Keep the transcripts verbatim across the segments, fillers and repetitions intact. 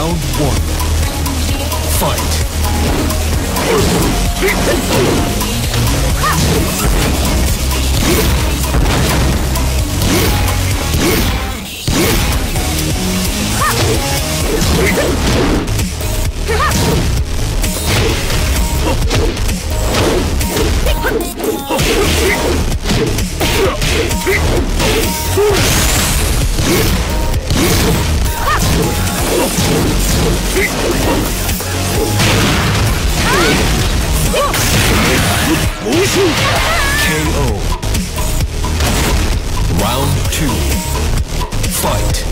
Round one. Fight. K O. Round two. Fight.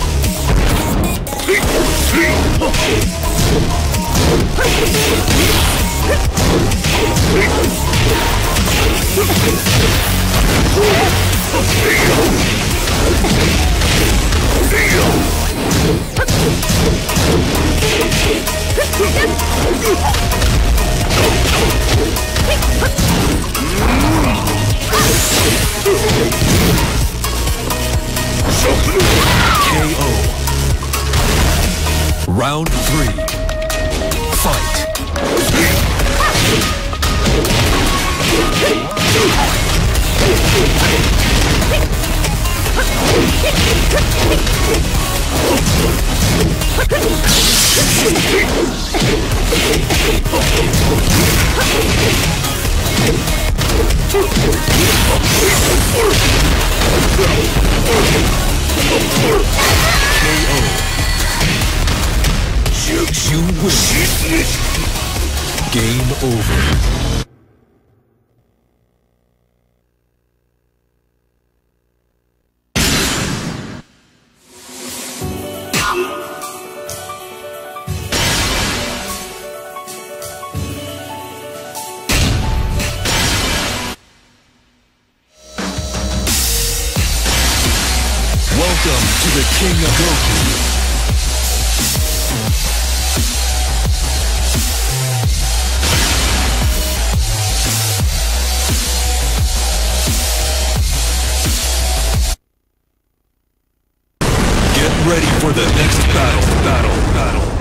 K O. Round three. Fight. You win. Game over. Welcome to the King of Goku. Ready for the next battle, battle, battle.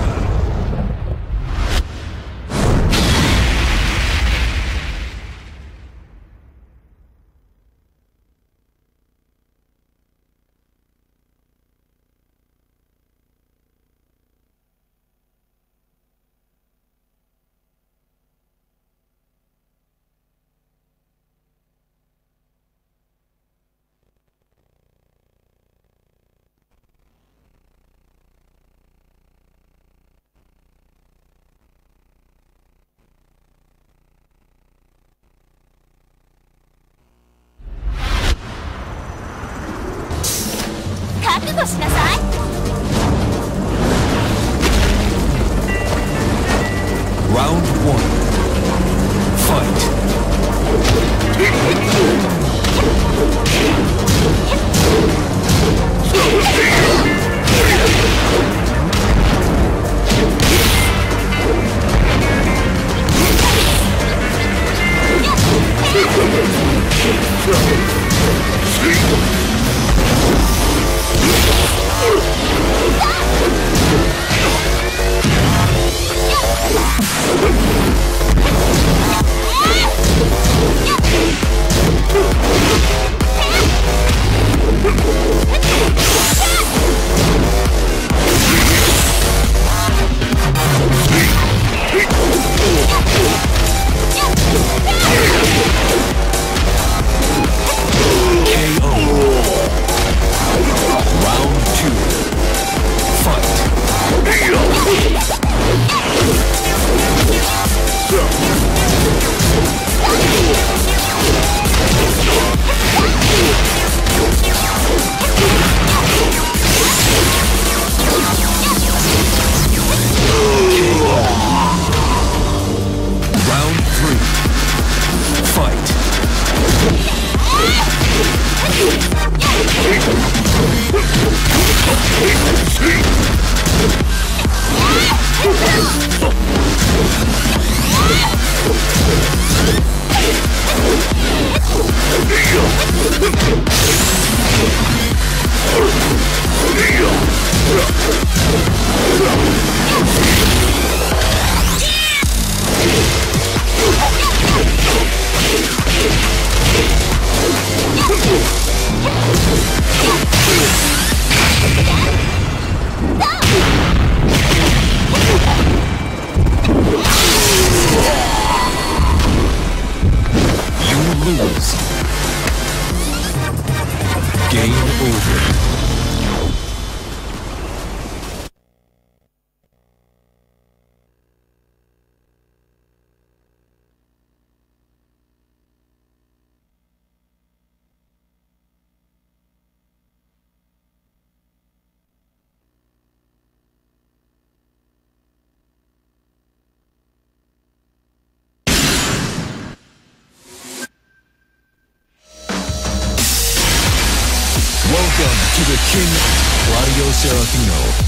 king, Claudio Serafino.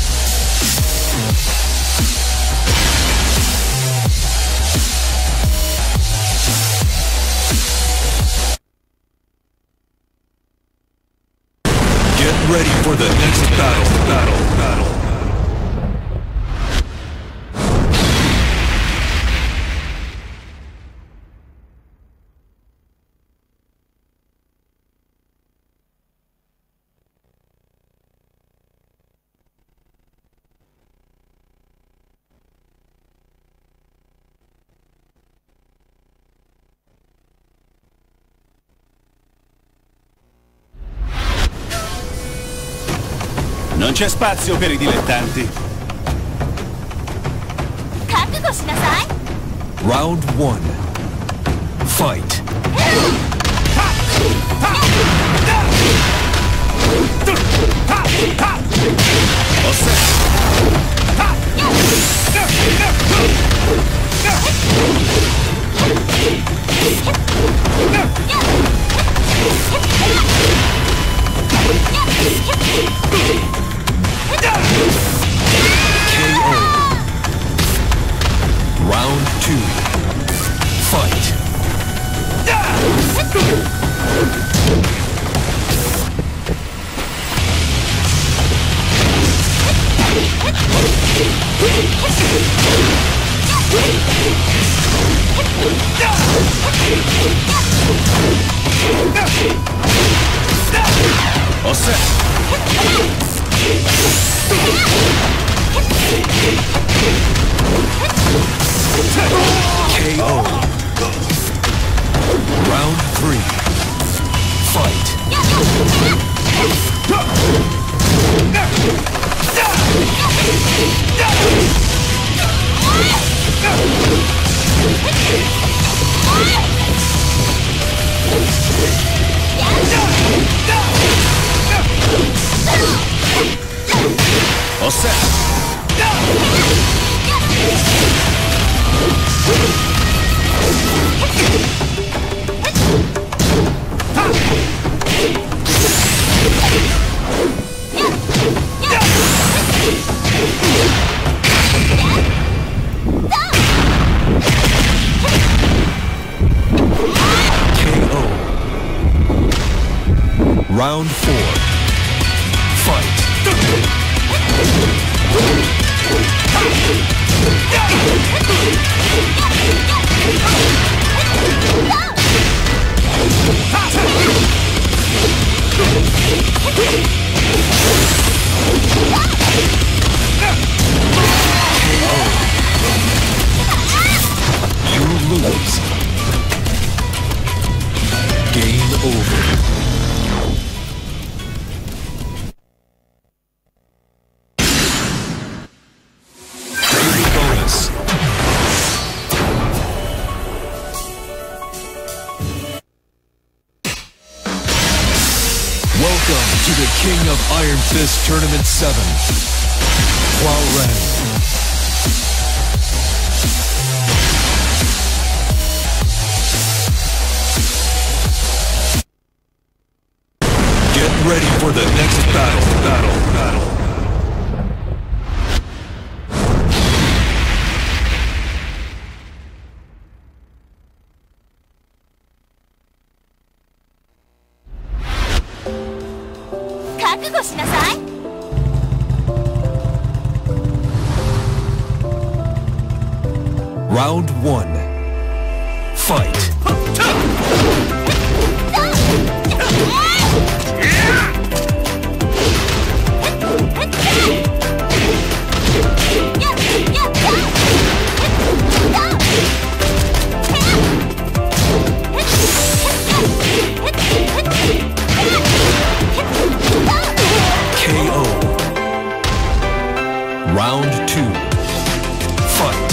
Ready for the next battle, battle, battle. Non c'è spazio per i dilettanti. Round one. Fight. K O. Round two. Fight. All set. K O. Round three. Fight. All set. K O. Round four. Fight. You lose. Game over. Welcome to the King of Iron Fist Tournament seven, Hua Ren. Get ready for the next battle, battle, battle. Round one. Fight. K O. Round two. Fight.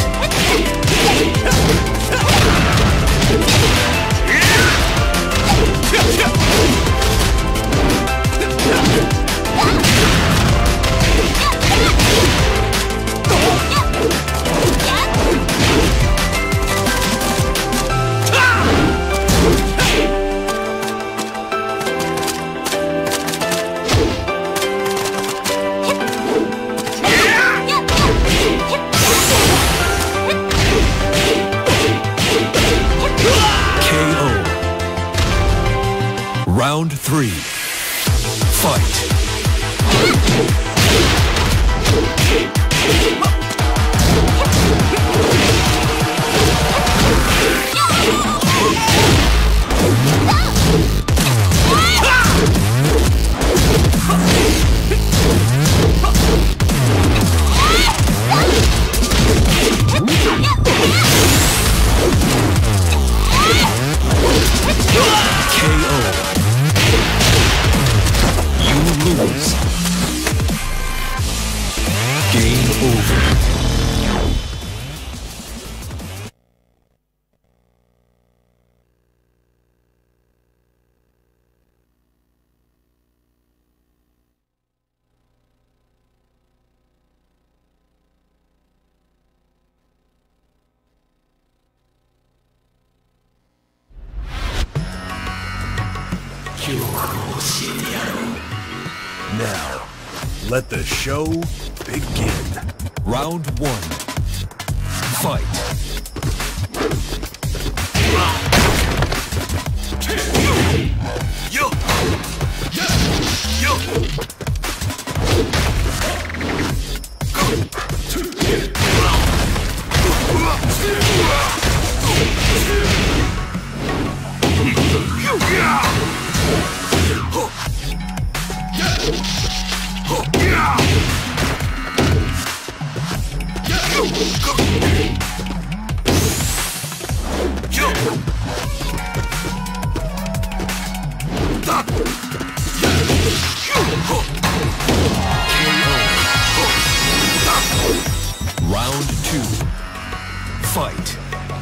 Game over. Now, let the show begin. Round one. Fight. Yo! Yo! Round two. Fight.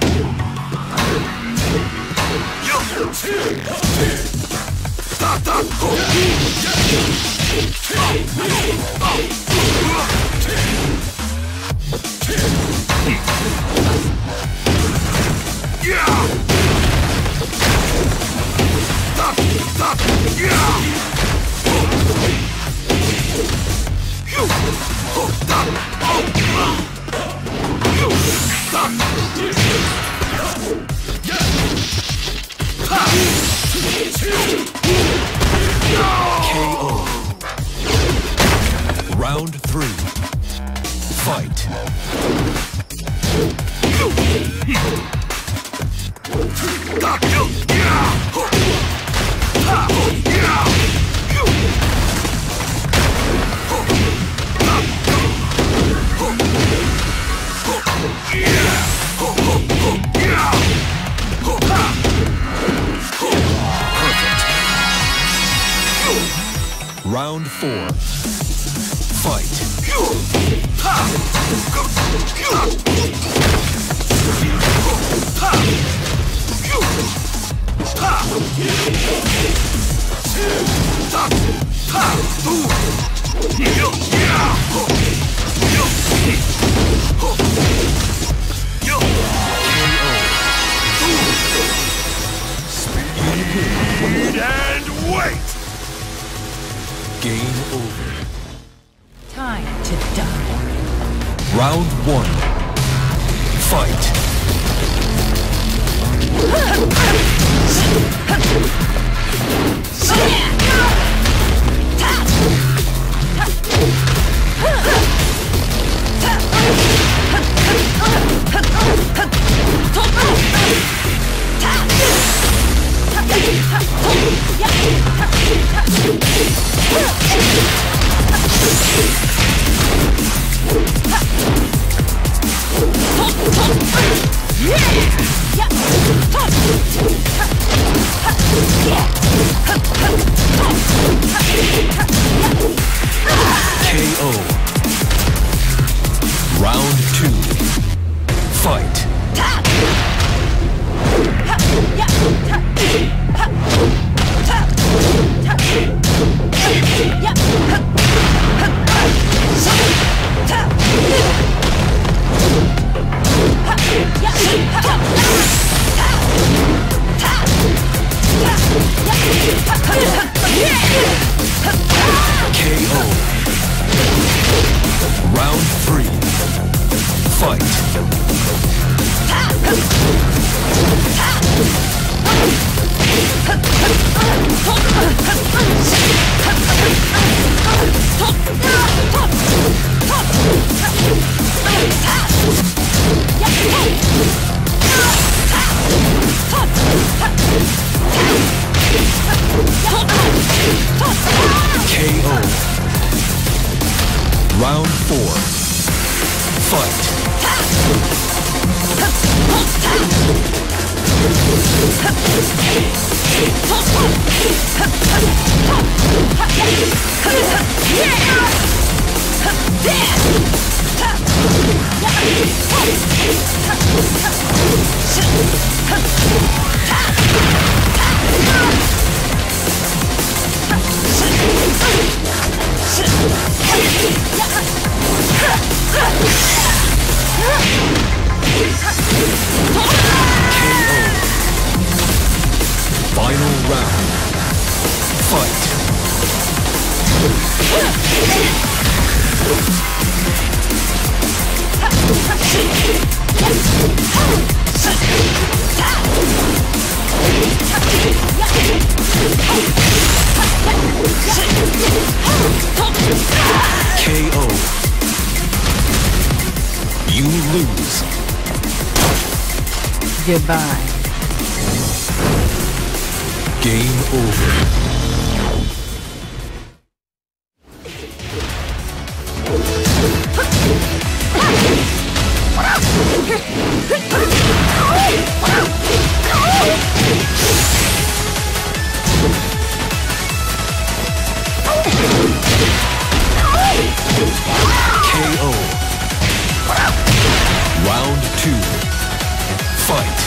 K O. Round three. Fight. Round four. Fight. Speed and wait! Game over. Time to die. Round one. Fight. K O. Round two. Fight. K O. Round three. Fight. K O. Round four. Fight. Yeah! Final round. Fight. K O. You lose. Goodbye. Game over. K O. Round two. Fight.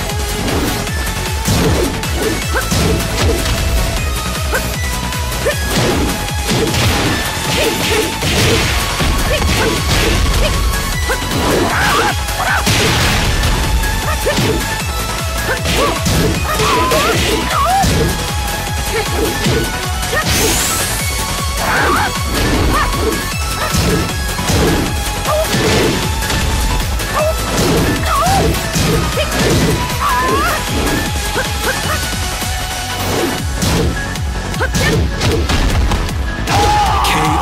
K O.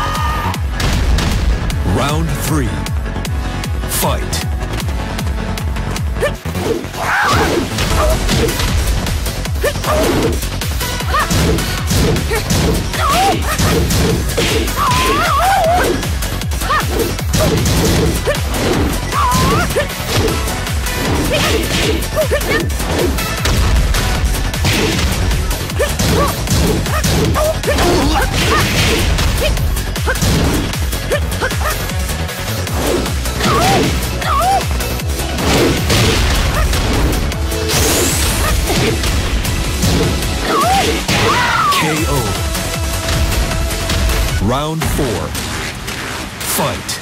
Round three. Fight. K O. Round four. Fight.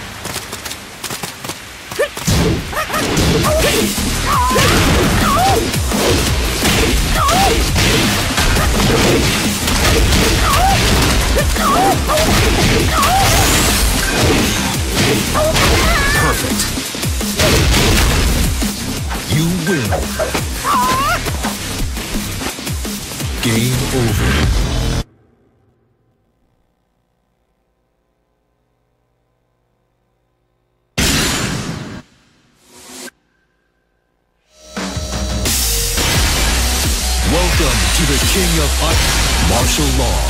Perfect. You win. Game over. Welcome to the King of Iron, Martial Law.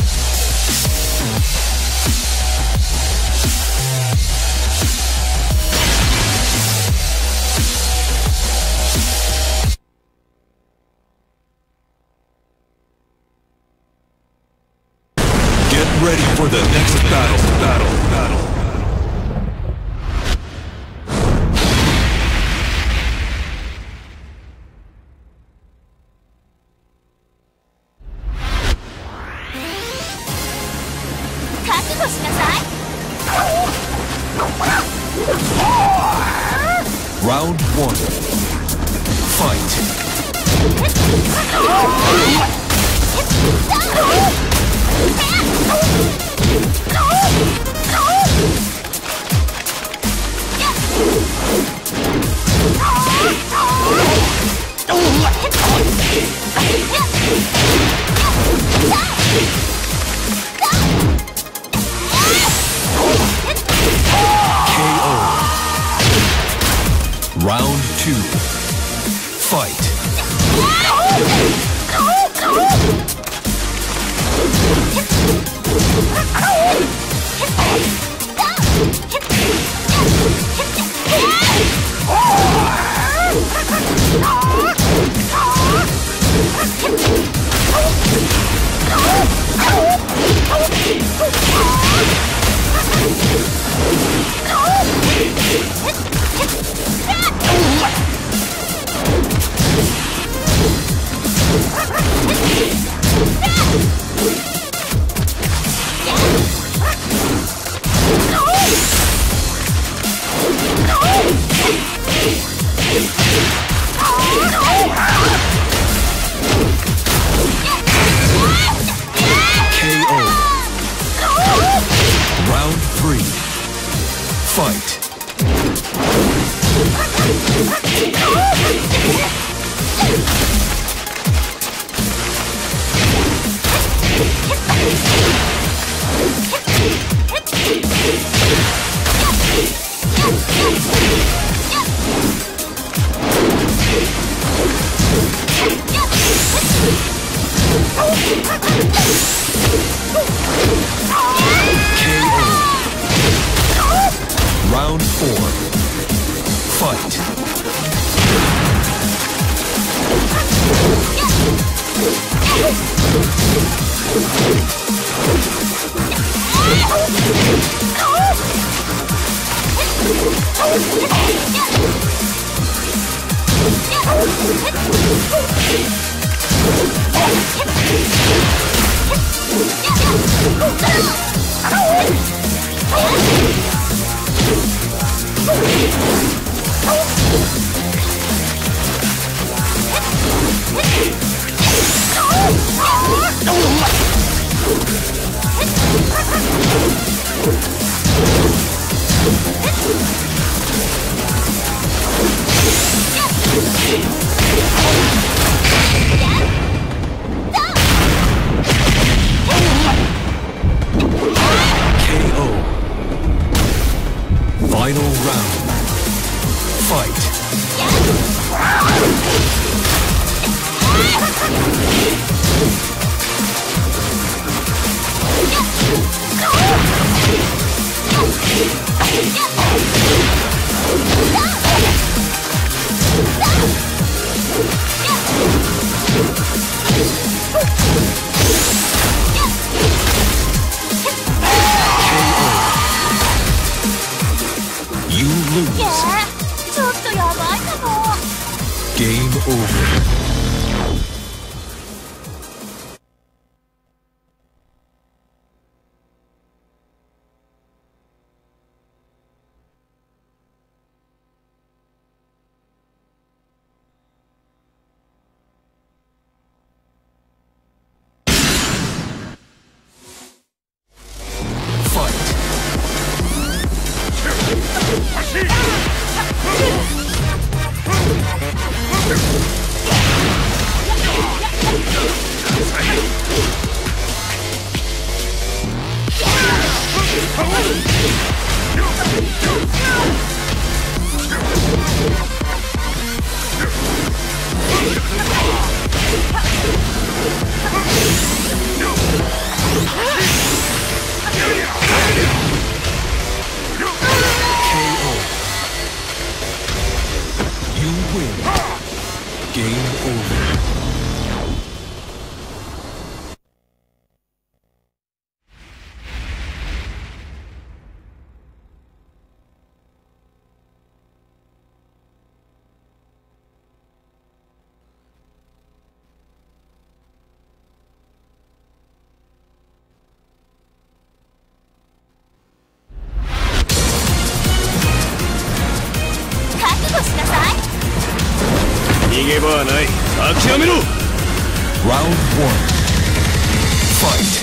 Get ready for the next battle, battle, battle. Round one. Fight. K O. Round two. Fight. Fight. K O. Round four. Fight. Final round. Fight. You lose. Game over. Round one. Fight.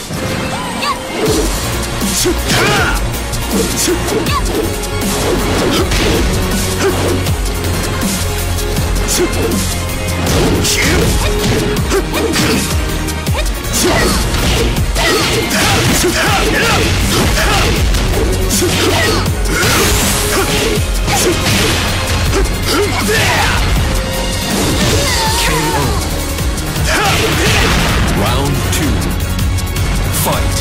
K O. Round two. Fight.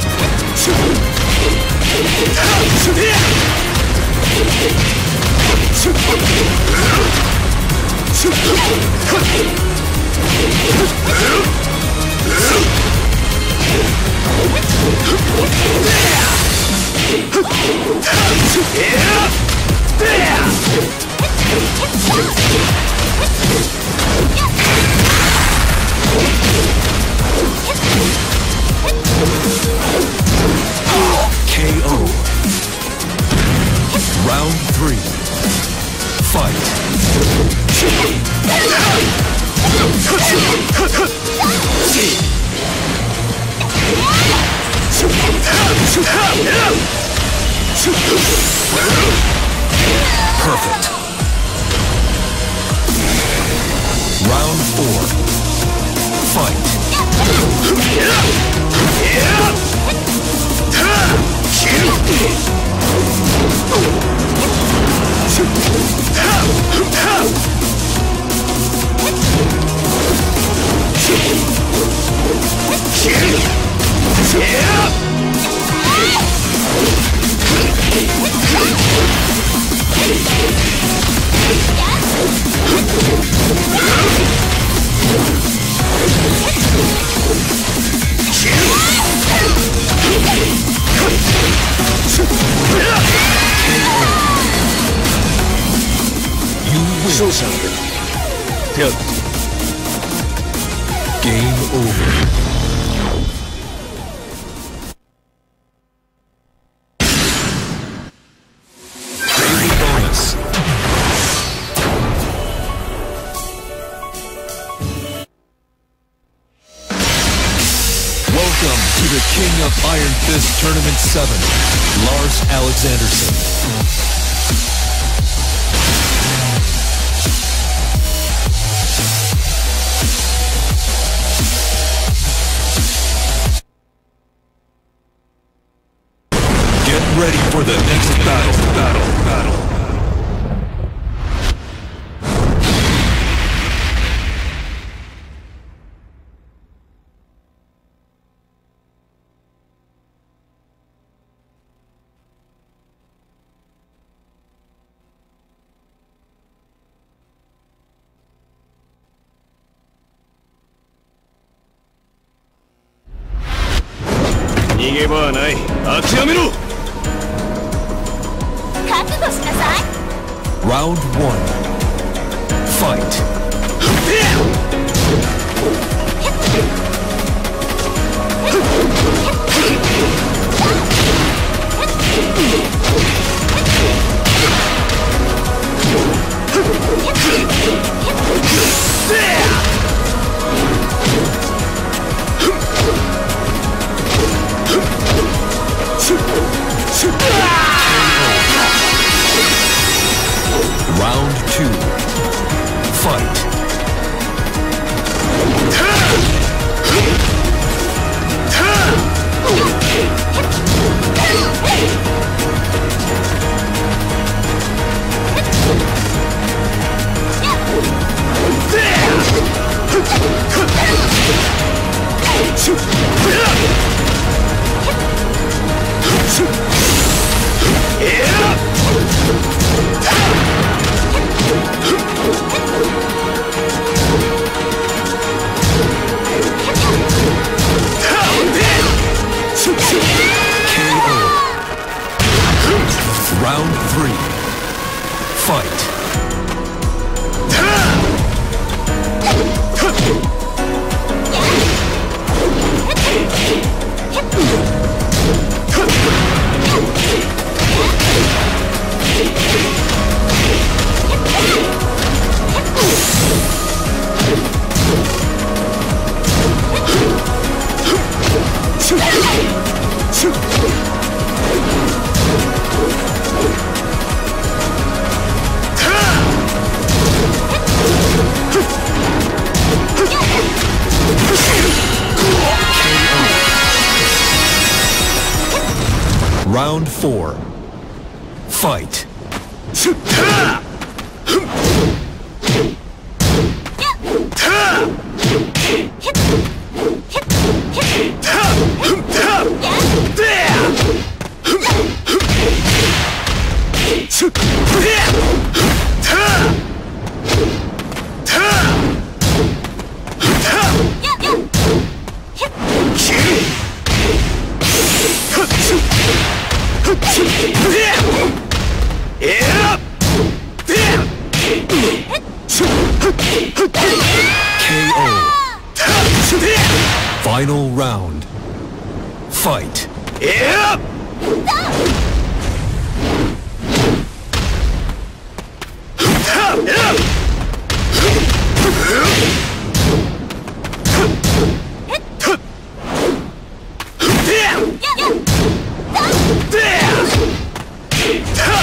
K O. Round three. Fight. Perfect. Round four. Fight. Game over. Daily bonus. Welcome to the King of Iron Fist Tournament seven, Lars Alexandersson. Ready for the next battle, battle, battle. Round one. Fight. Round two. Fight. Round three. Fight. Round four. Fight. K O. Final round. Fight.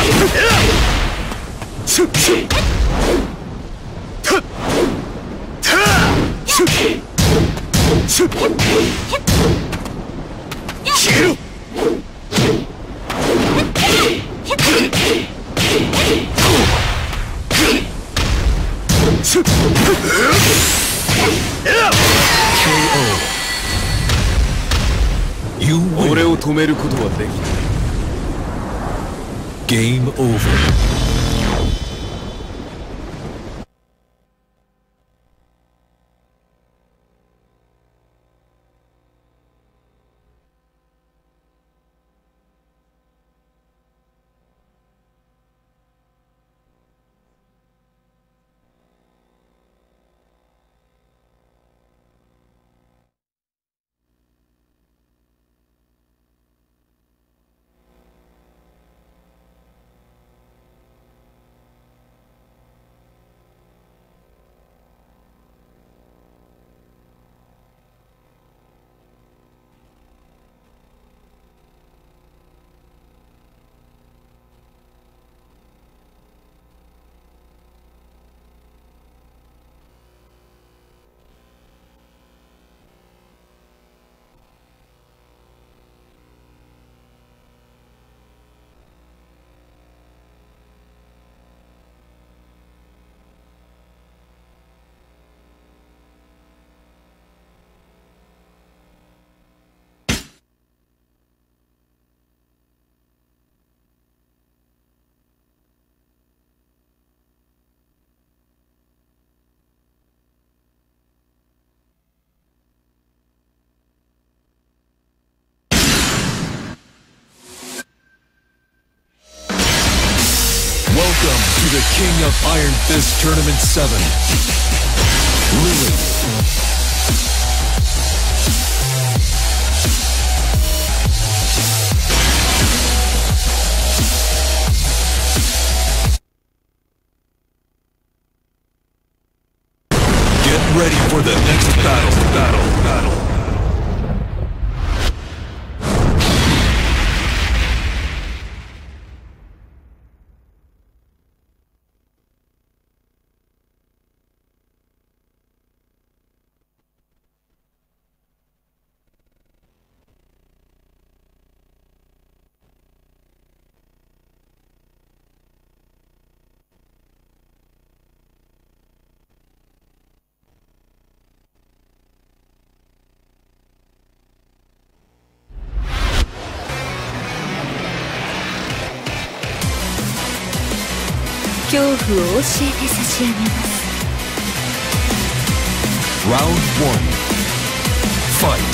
俺を止めることはできない。 Game over. Welcome to the King of Iron Fist Tournament seven, Lily. Get ready for the next battle, battle, battle. Round one. Fight.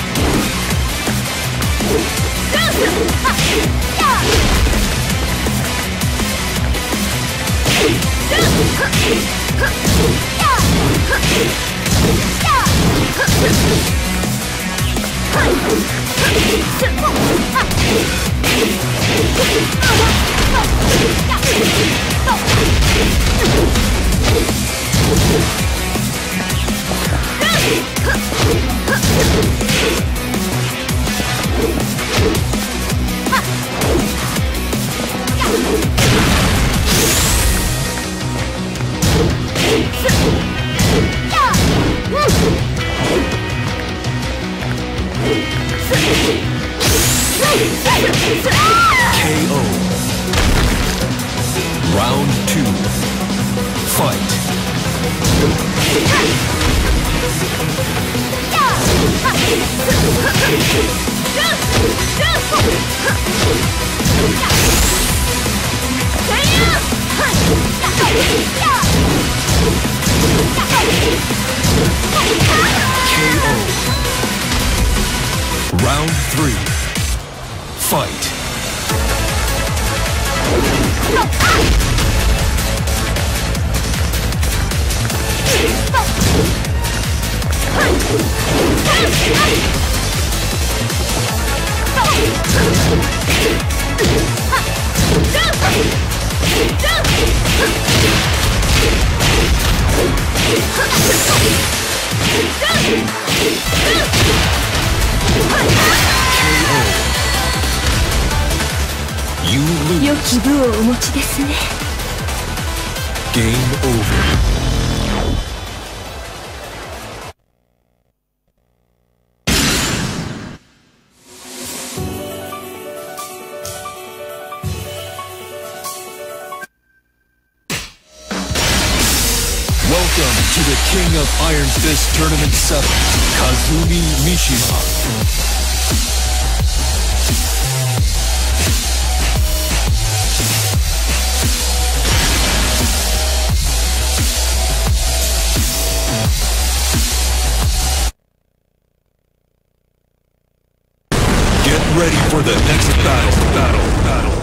K O. Round two. Fight. K O. Round three. Fight. You lose. 気分をお持ちですね。 Game over. Welcome to the King of Iron Fist Tournament seven, Kazumi Mishima. Get ready for the next battle, battle, battle.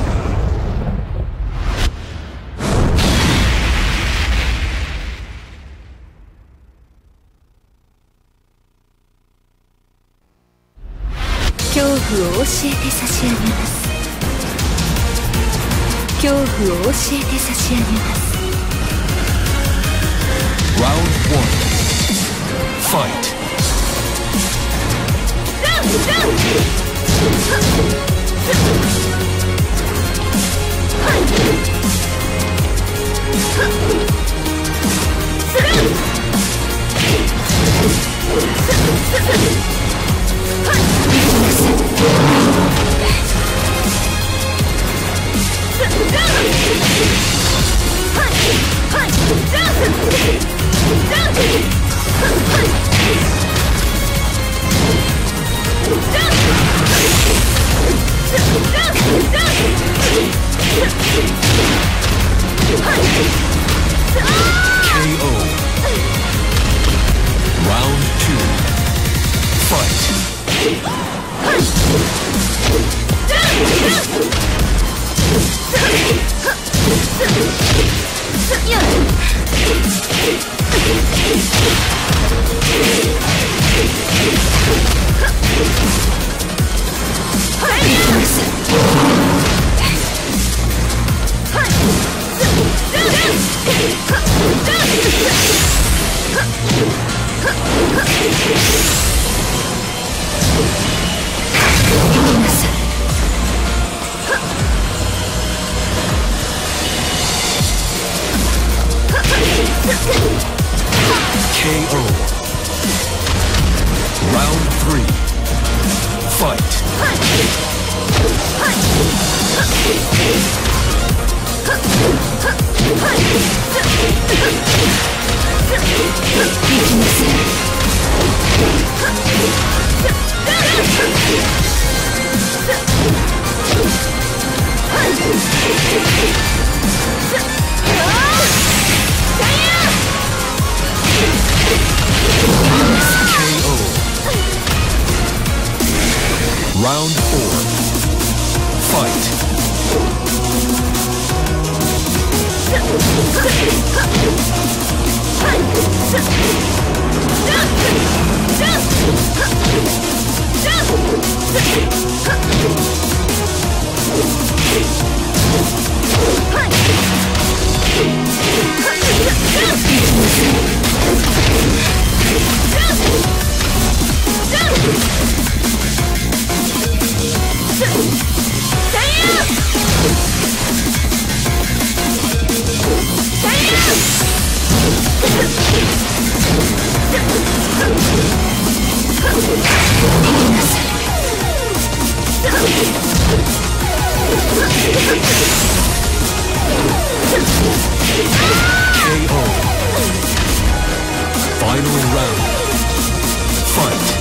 Round one. Fight. K O. Round two. Fight. K O. Round three. Fight. Round four. Fight. K O. Final round. Fight.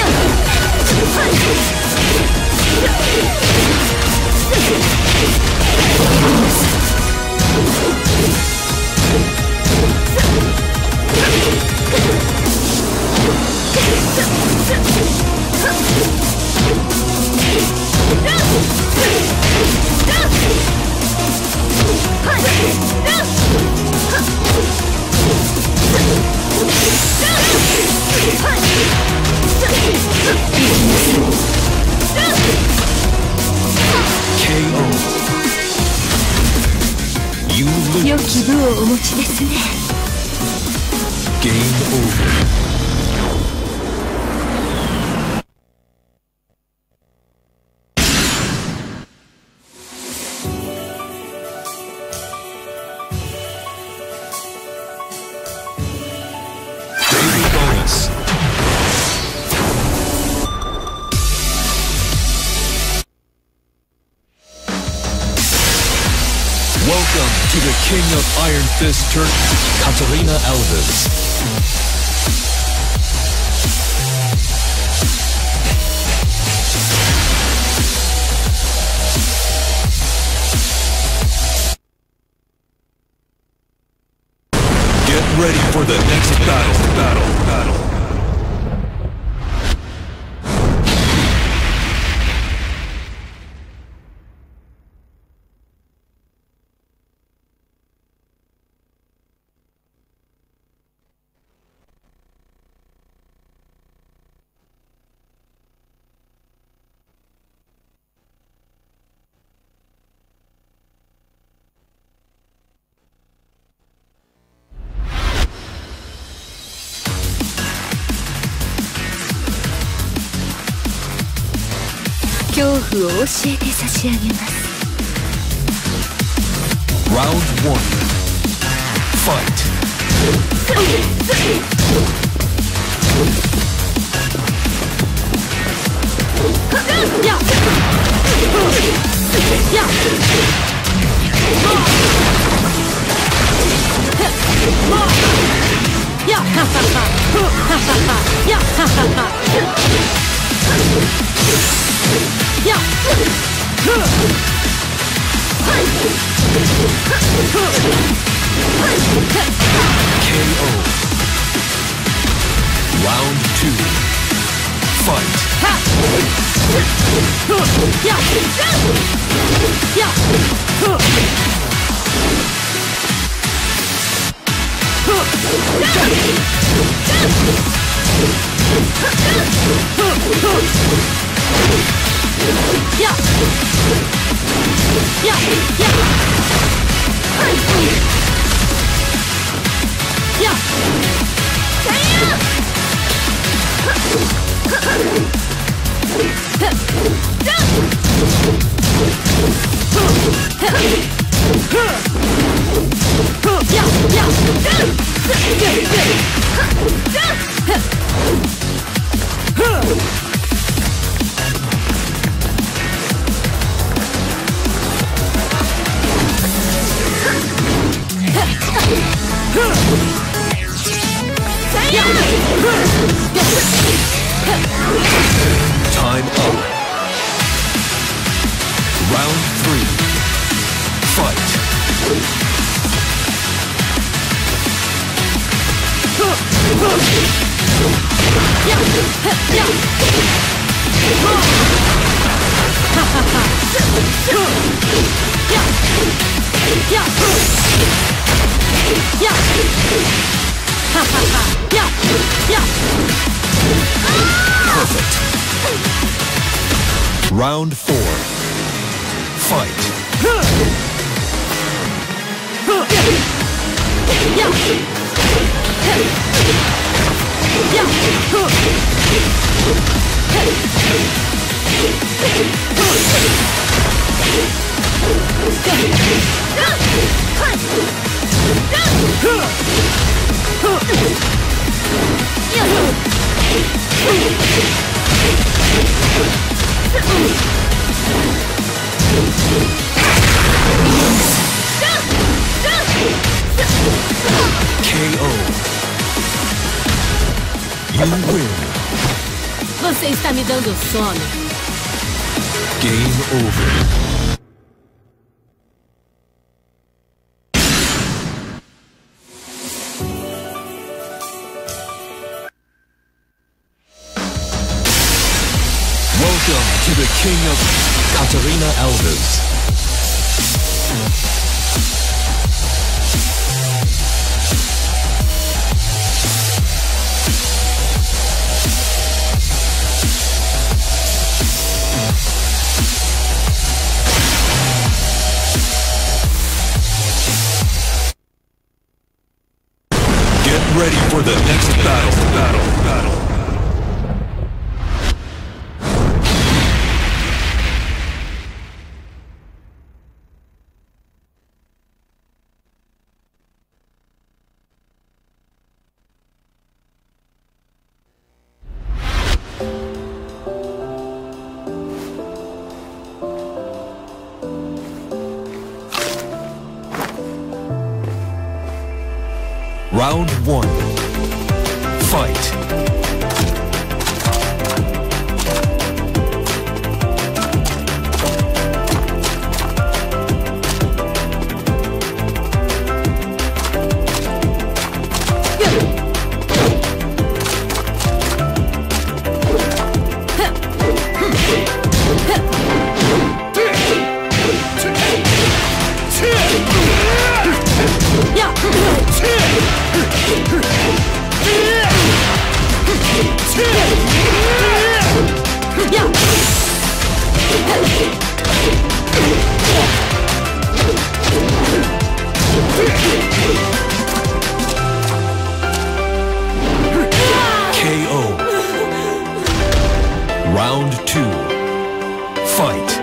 K O. You lose. 良き部をお持ちですね。 Game over. Welcome to the King of Iron Fist Tournament, Katarina Alves. Get ready for the next battle, battle, battle. 恐怖を教えて差し上げます。 Round one. Fight. Yeah. K O. Round two. Fight. Yeah. Yeah. Yeah. Yeah. Yeah. Time up. Round three. Fight. Perfect. Round four. Fight. K O. You win. Você está me dando sono. Game over. Welcome to the King of Katarina Alves. Get ready for the next battle, battle, battle. Round one. Fight. K O. Round two. Fight.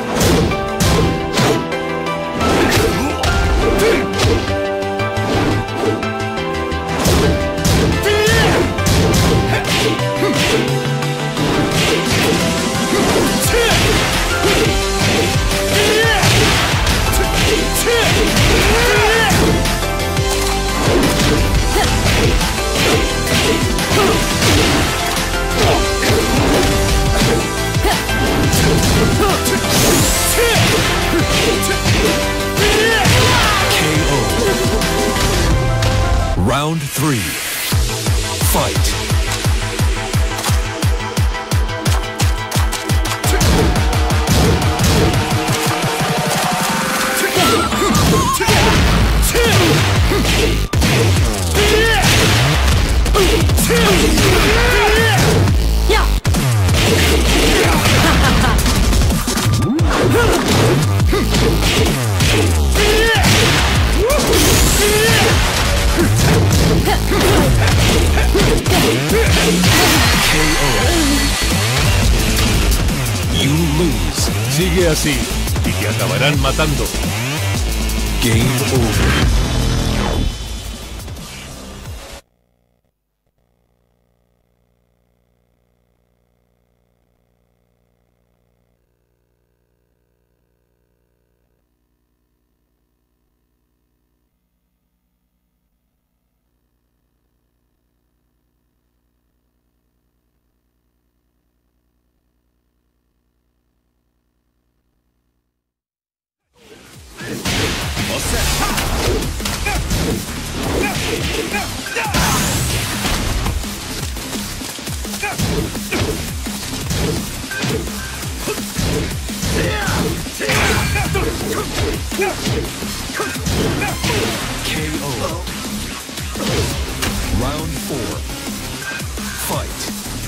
Round three. Fight. You lose. Sigue así y te acabarán matando. Game over. K O. Round four. Fight.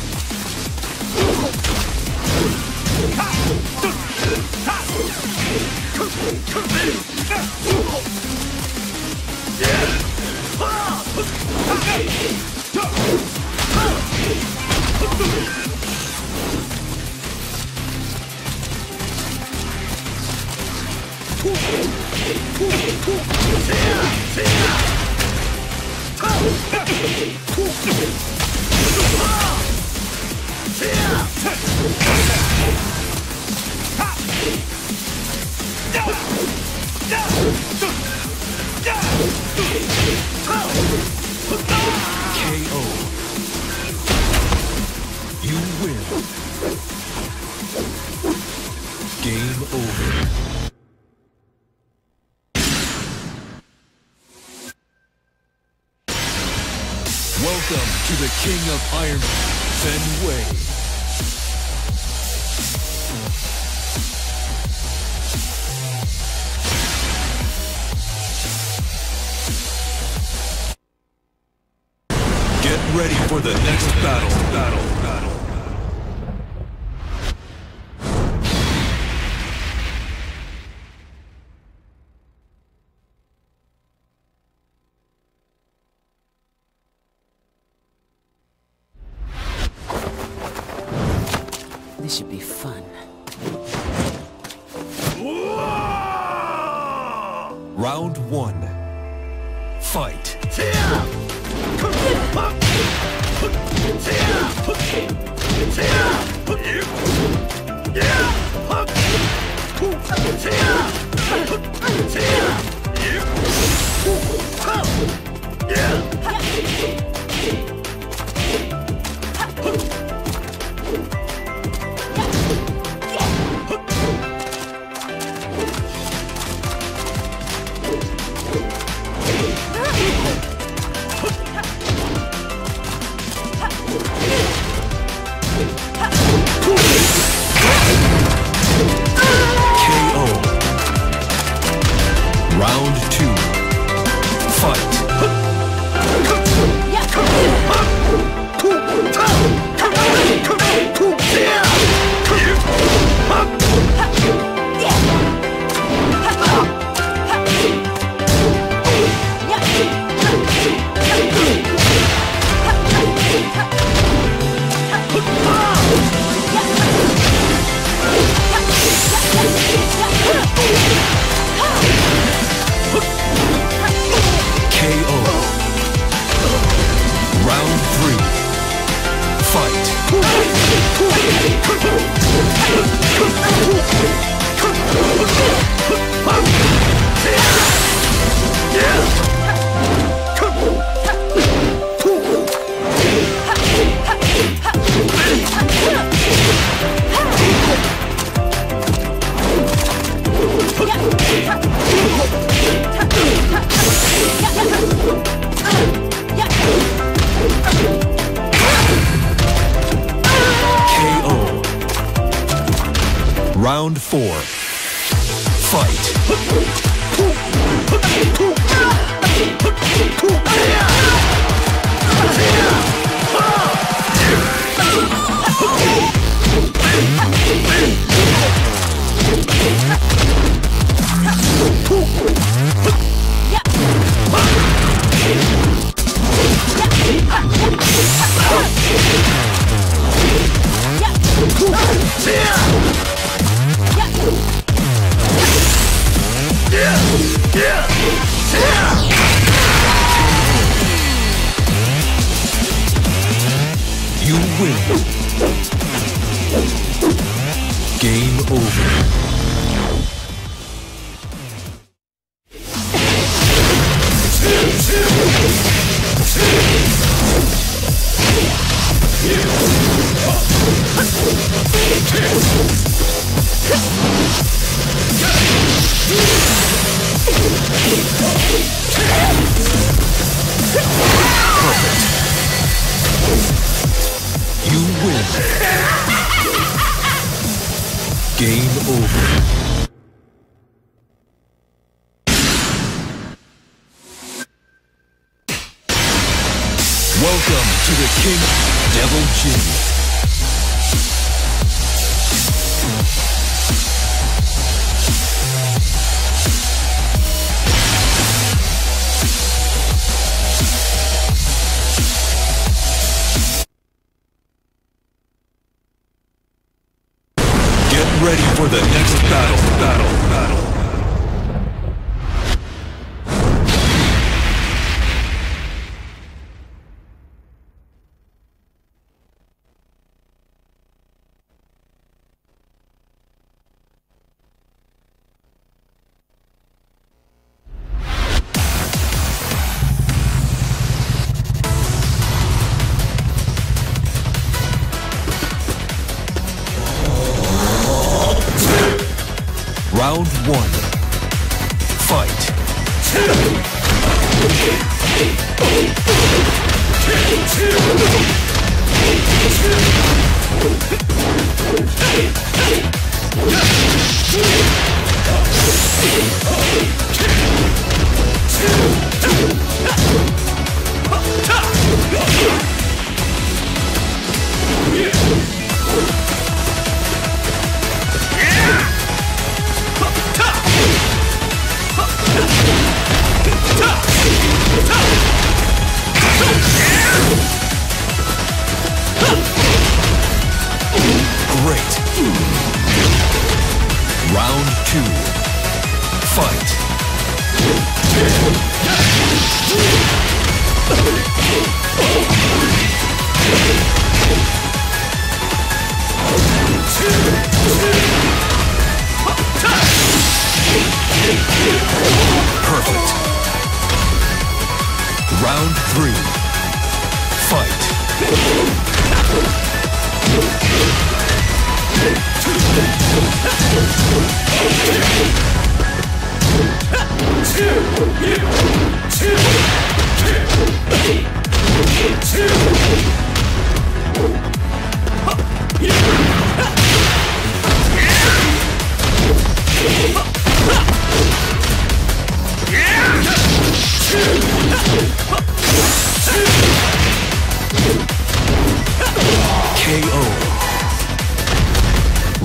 K O. You win. Game over. Welcome to the King of Iron, Fen Wei. Get ready for the next battle. Battle. Battle. This should be fun. Round one. Fight. Yeah. Round two. Fight. K O. Round three. Fight. K O. Round four. Fight. You win. Game over. Perfect. You win. Game over. Welcome to the King Devil Jin. Ready for the next battle, battle, battle. Round one. Fight. Great. Round two. Fight. Perfect. Round three. Fight.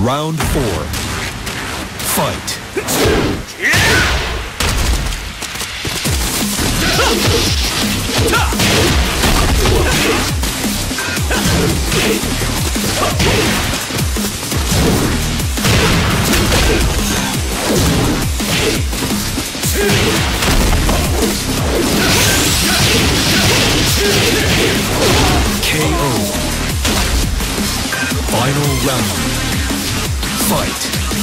Round four. Fight. K O. Final round. Fight.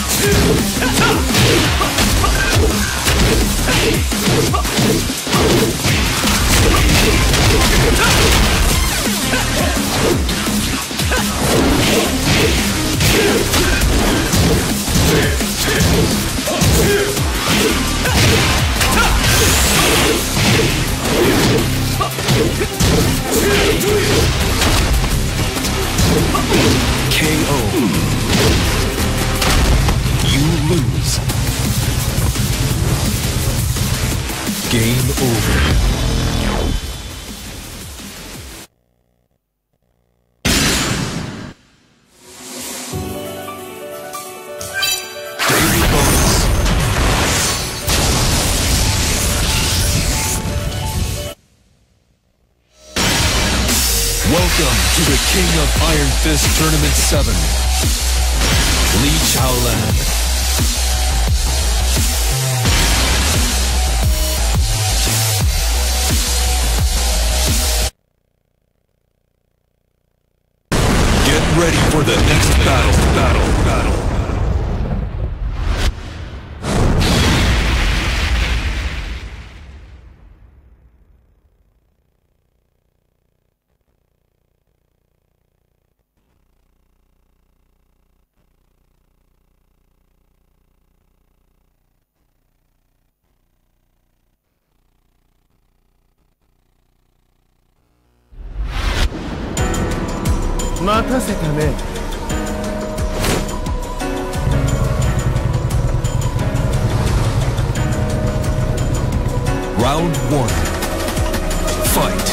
K O. You lose. Game over. Daily bonus. Welcome to the King of Iron Fist Tournament seven. Li Chaolan. Get ready for the next battle, battle, battle. Round one. Fight.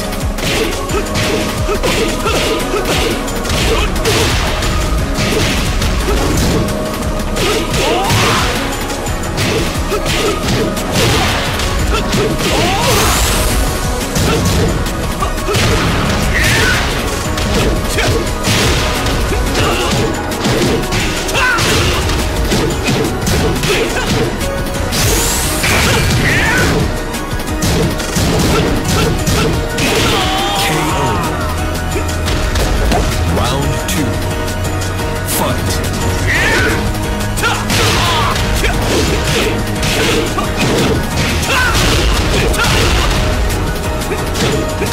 Fight.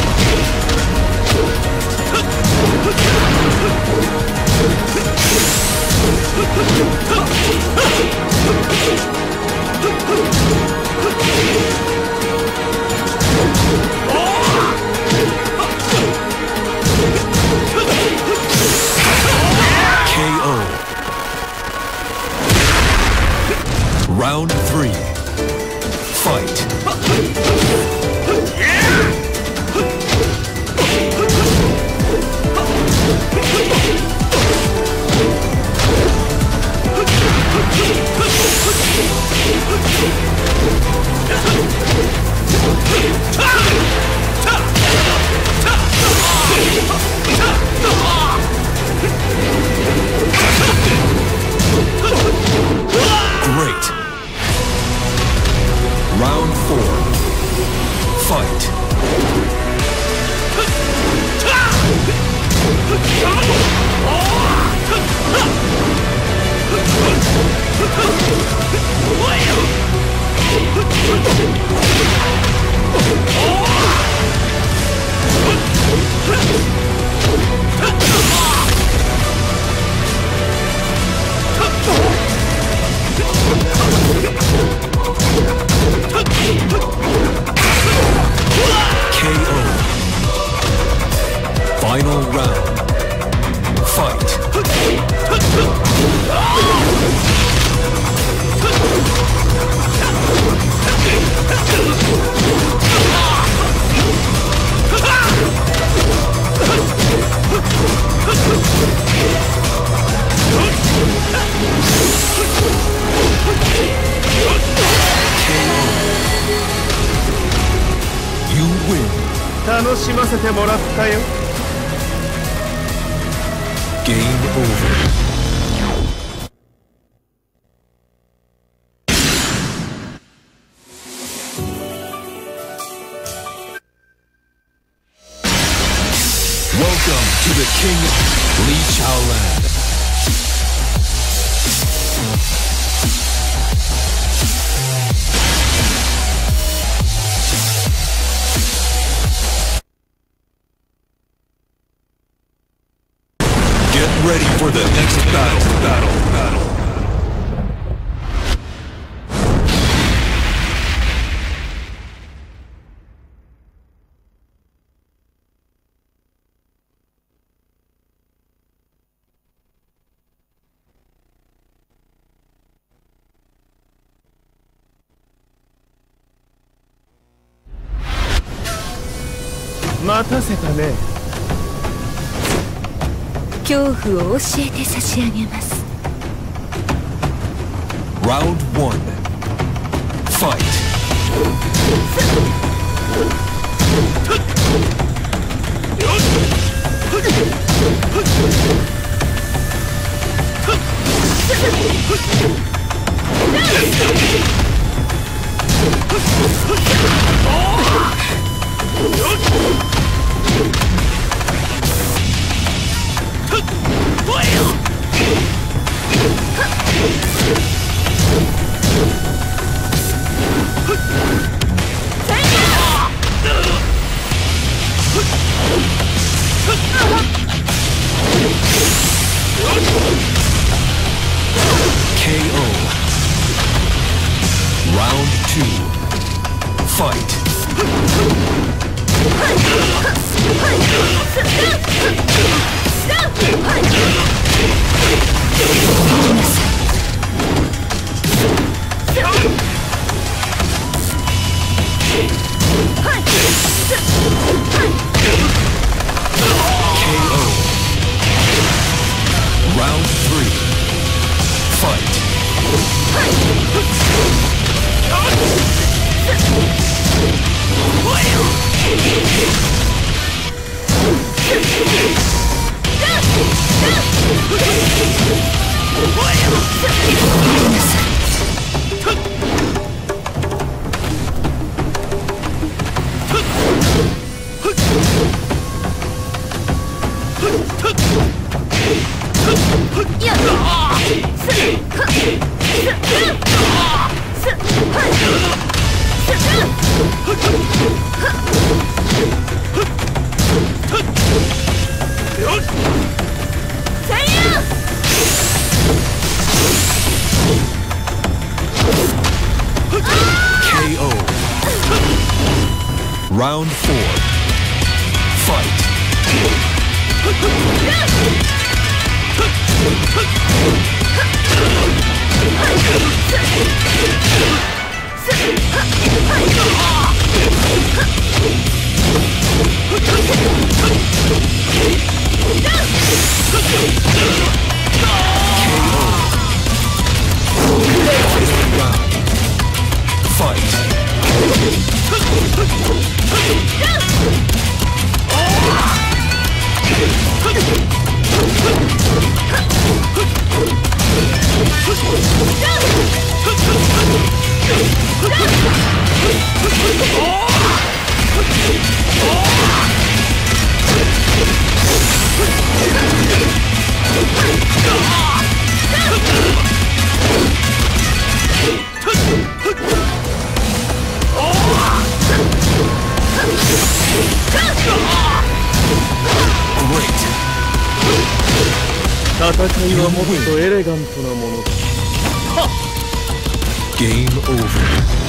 楽しませてもらったよ。 Game over. Welcome to the King Li Xiaolan. Get ready for the next battle, battle, battle. Round one. Fight. K O. Round two. Fight. K O. Round three. Fight. K O. Round four. Fight. Great. 戦いはもっとエレガントなものだ。 Game over.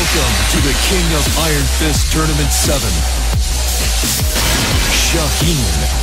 Welcome to the King of Iron Fist Tournament seven, Shaheen.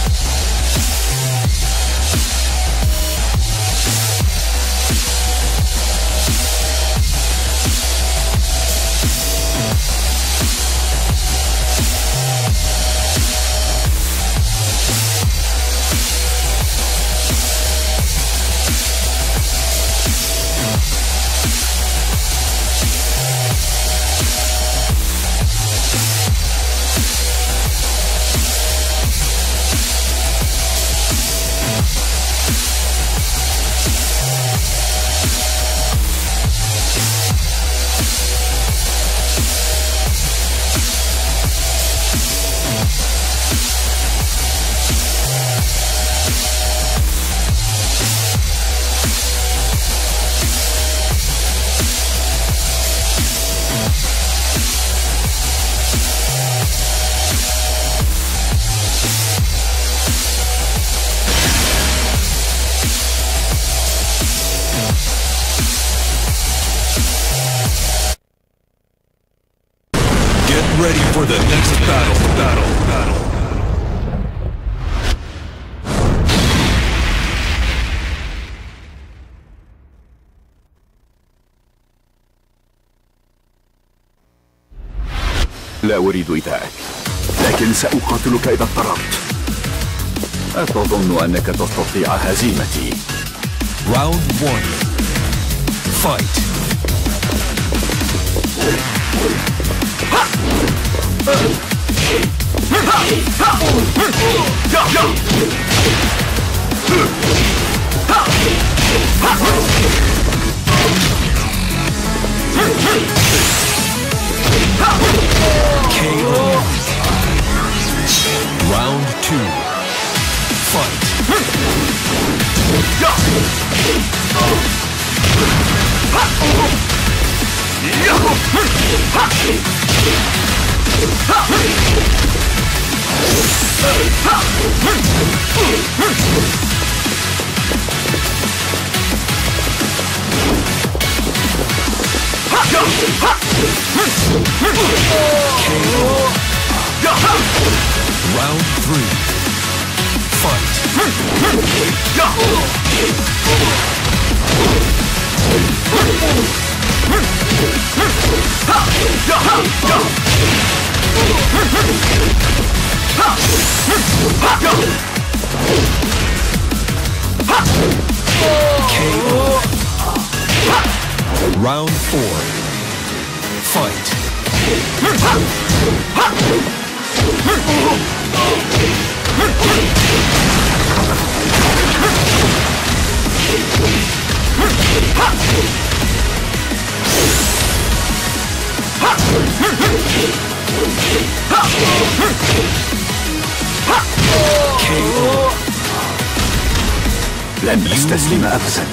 Ready for the next battle, battle, battle. لا أريد إيذائك، لكن سأقاتلك إذا اضطررت. أتظن أنك تستطيع هزيمتي. Round one. Fight. K O. Round two. Fight. Round three. Fight. K O. Round four. Fight. K O. لن أستسلم أبدا.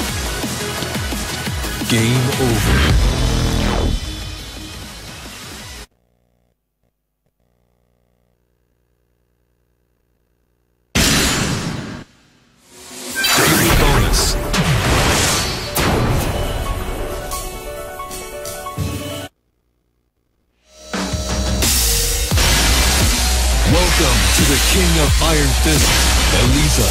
Game over. Welcome to the King of Iron Fist, Eliza.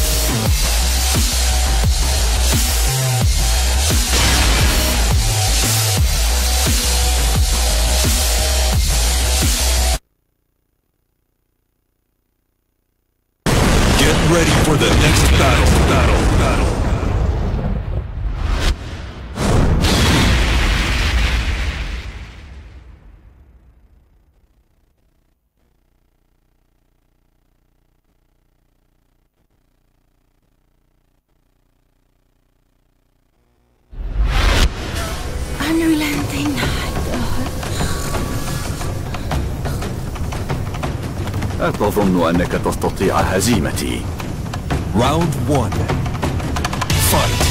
Get ready for the next battle, battle, battle. Unrelenting. أتظن أنك تستطيع هزيمتي. Round one. Fight.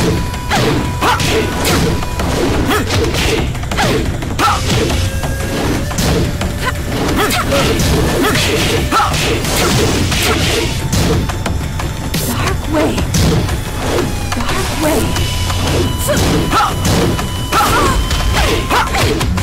Dark way. Dark way.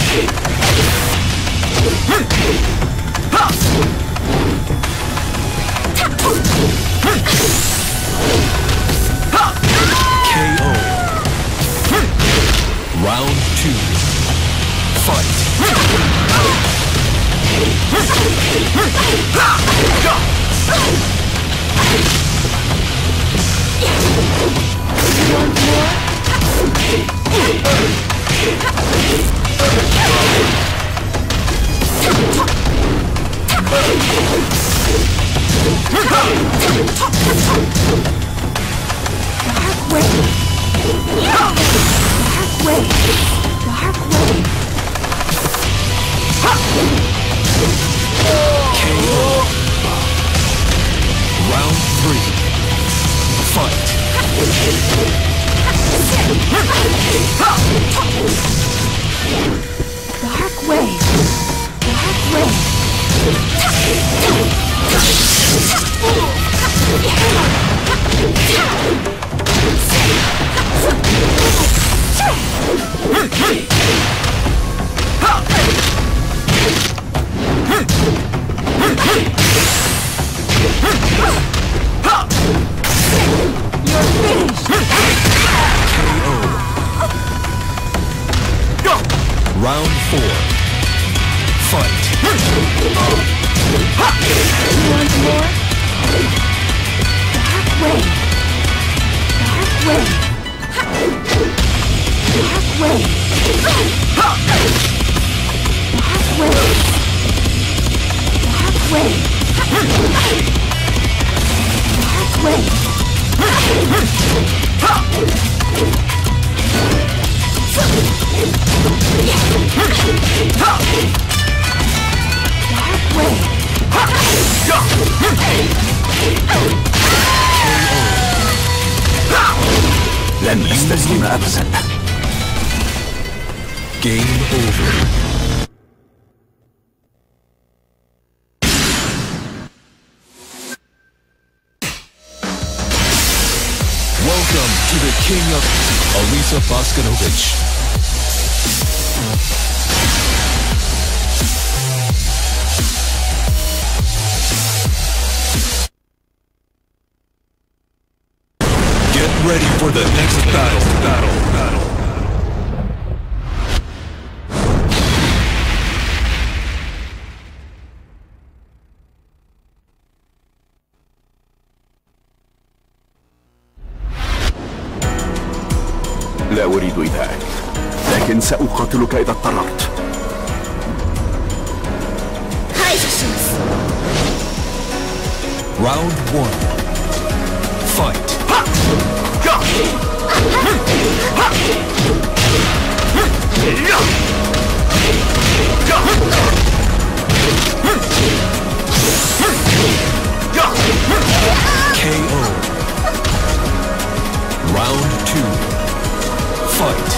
three. Fight. Dark wave. Dark wave. You're finished. K O. Round four. Fight. You want more? Dark wave. Dark wave. Dark wave. Dark wave. Dark wave. Dark wave. لن أستسلم أبدا. Game over. Welcome to the King of Alisa Bosconovich. Get ready for the next battle, battle, battle. لا أريد إيذائك، لكن سأقاتلك إذا اضطررت. Round one. Fight. K O. Round two. Fight.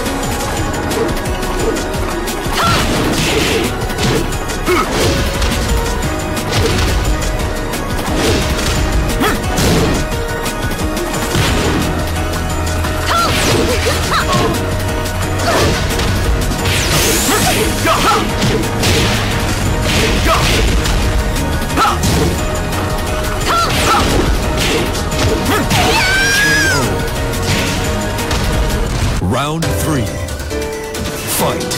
Round three. Fight.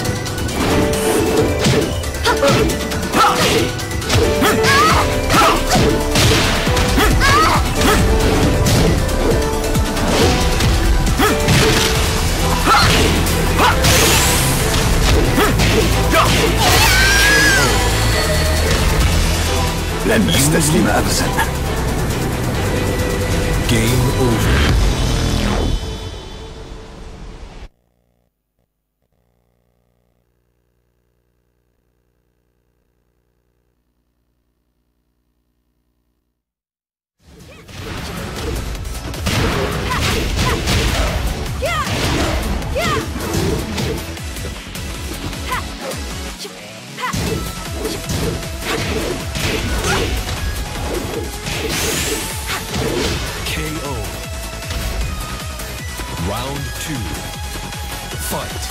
لن أستسلم أبدا. Game over. K O. Round two. Fight.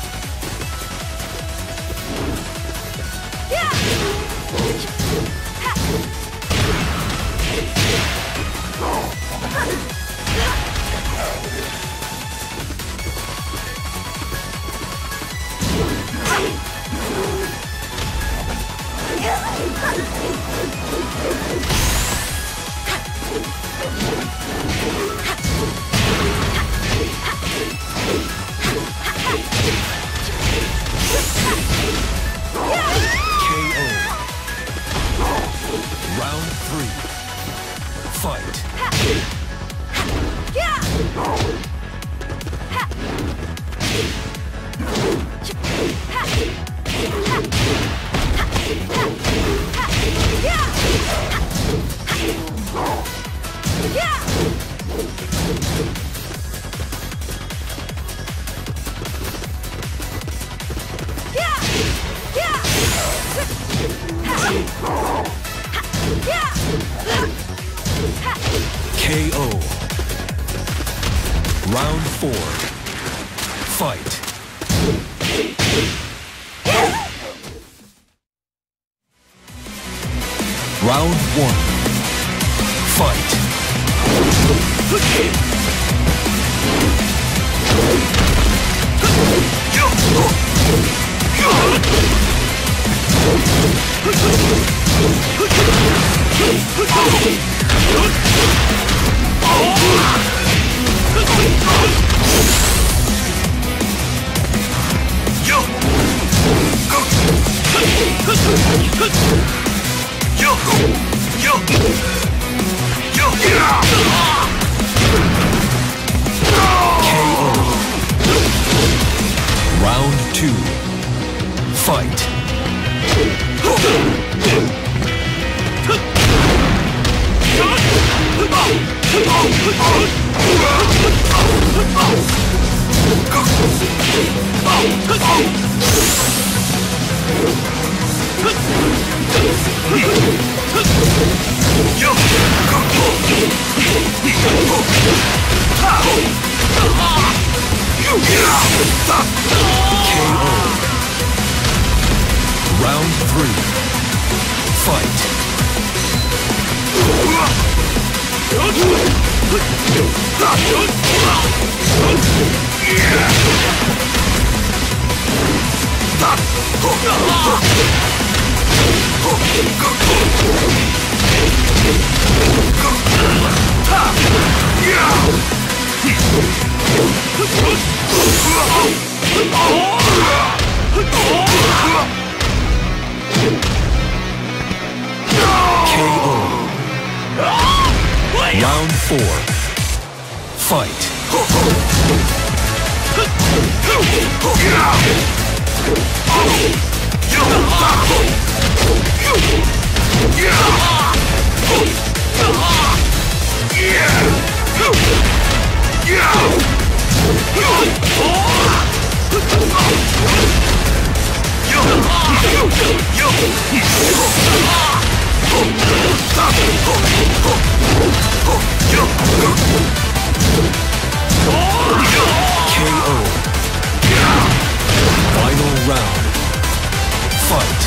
K O. Round three. Fight. K O. Round four. Fight. Round one. Fight. Round two. Fight. K O. Round three. Fight. K O. Round four. Fight. K O. Final round. Fight.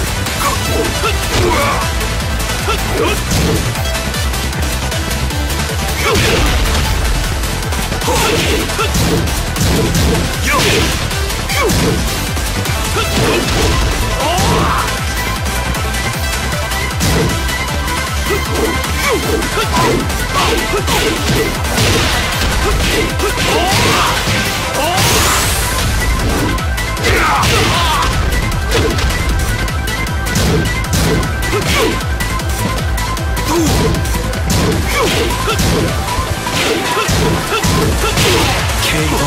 K O.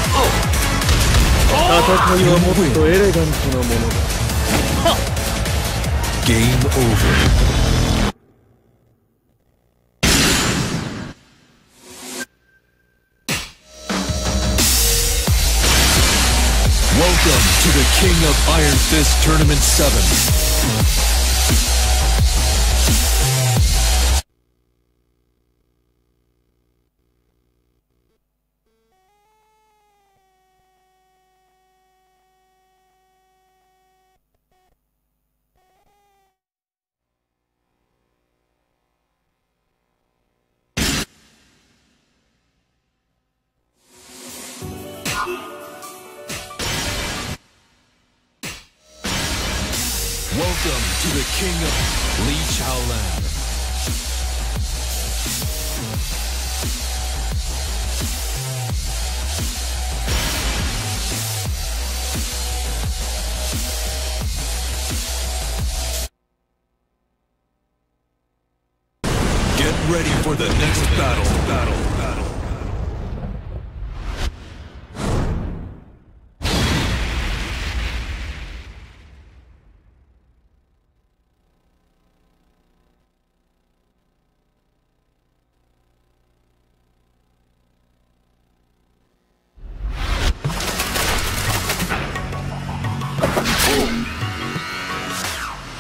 戦いはもっとエレガントなものだ。 Game over. Welcome to the King of Iron Fist Tournament seven. Welcome to the King of Li Chaolan. Get ready for the next battle. Battle. Battle.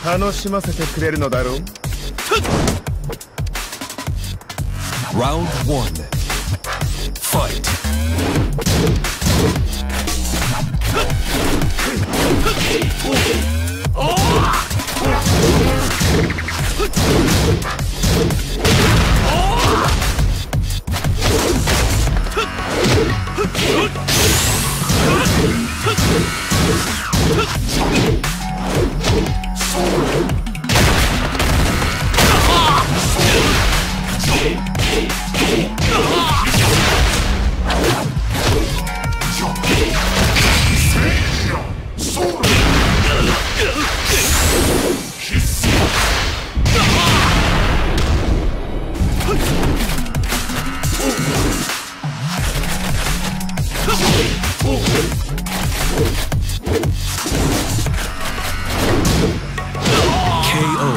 楽しませてくれるのだろう。 Round one. Fight. K O.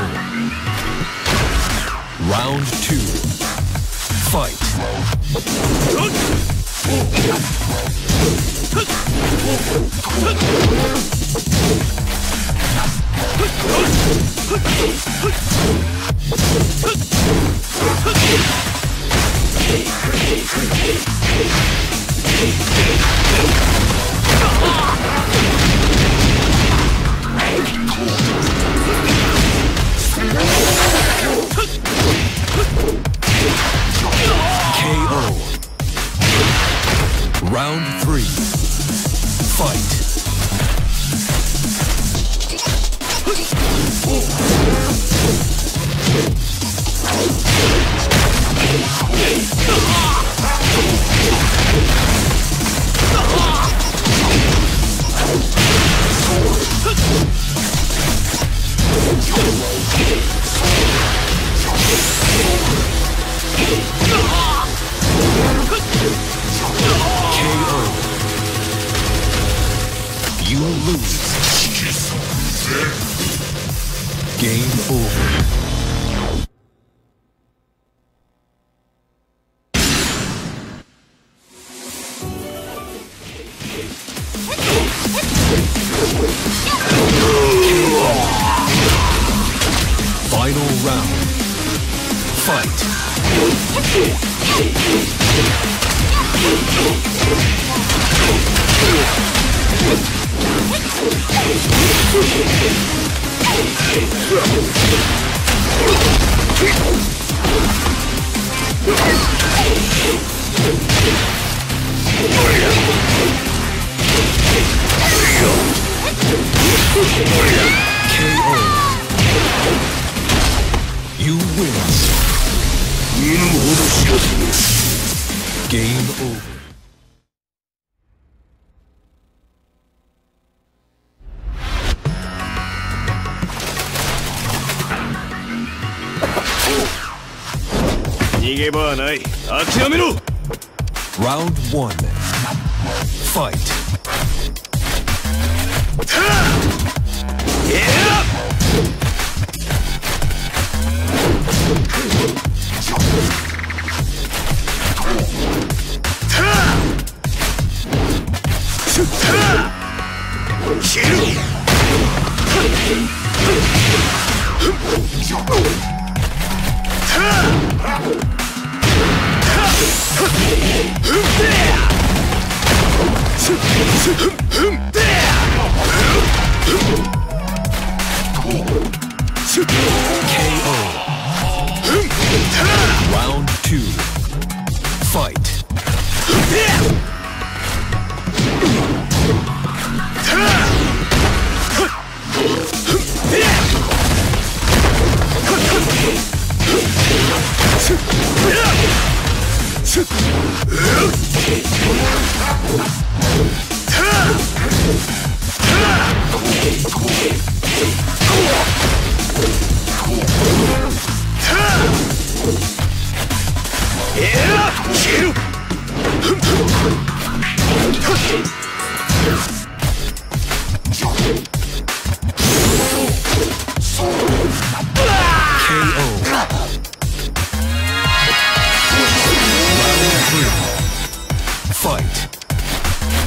Round two. Fight. K O. Round three. Fight. K O. You lose. Game over. Final round. Fight. K O. You win. Game over. Round one. Fight. K O. Round two. Fight.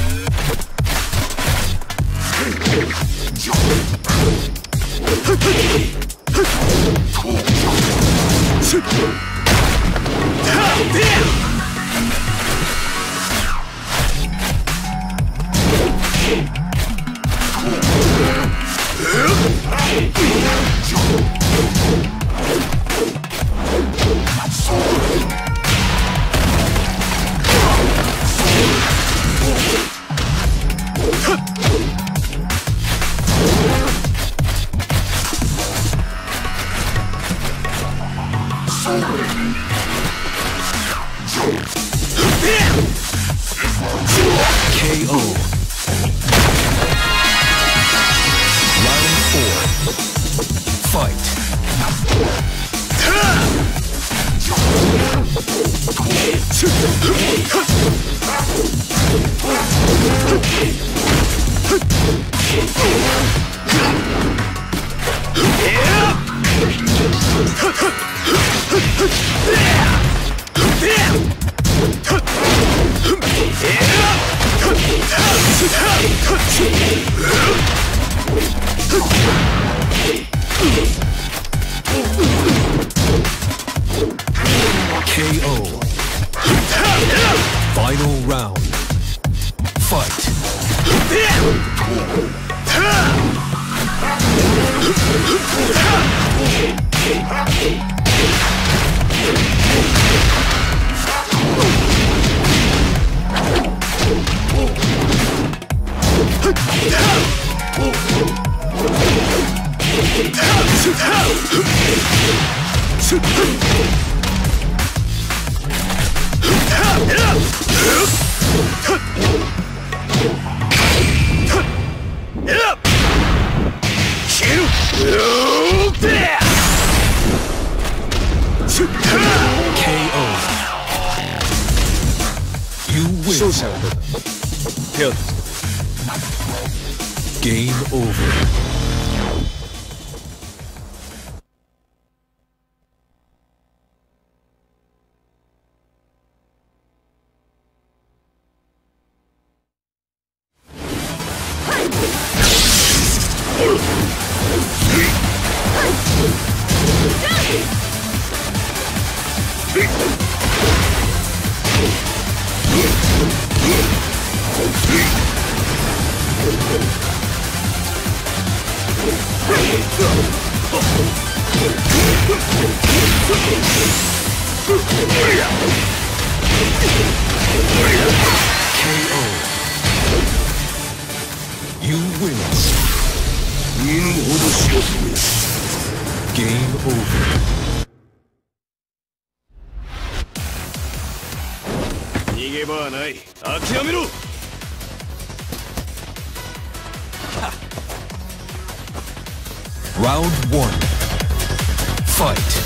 K K O. Round four. Fight. K O. Final round. Fight. K O. You win. 勝者が出た。手をつけ Game over. K O. You win. Game over. 逃げ場はない。諦めろ。 Round one. Fight.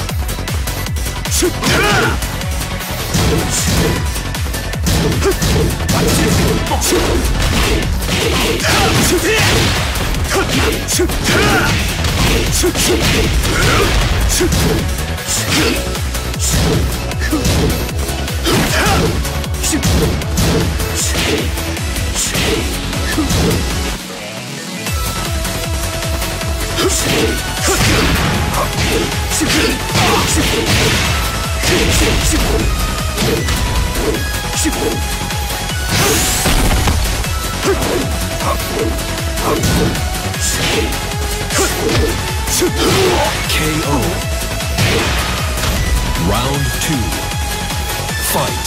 K O. Round two. Fight.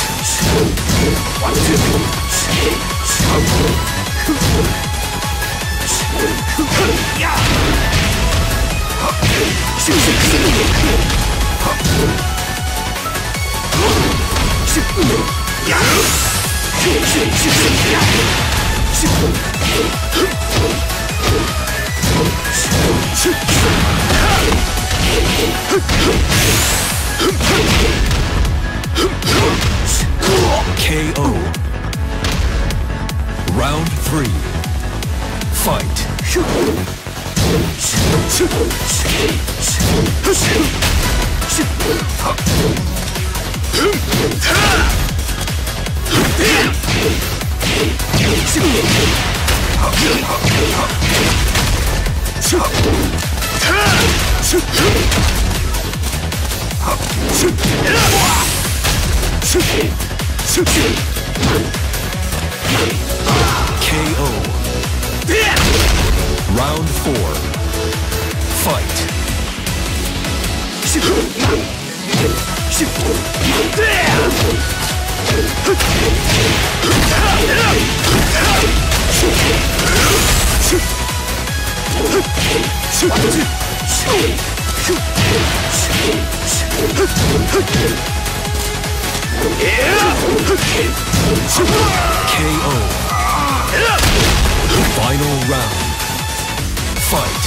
K O. Round three. Fight. K O. Round four. Fight. Yeah! K O. Final round. Fight.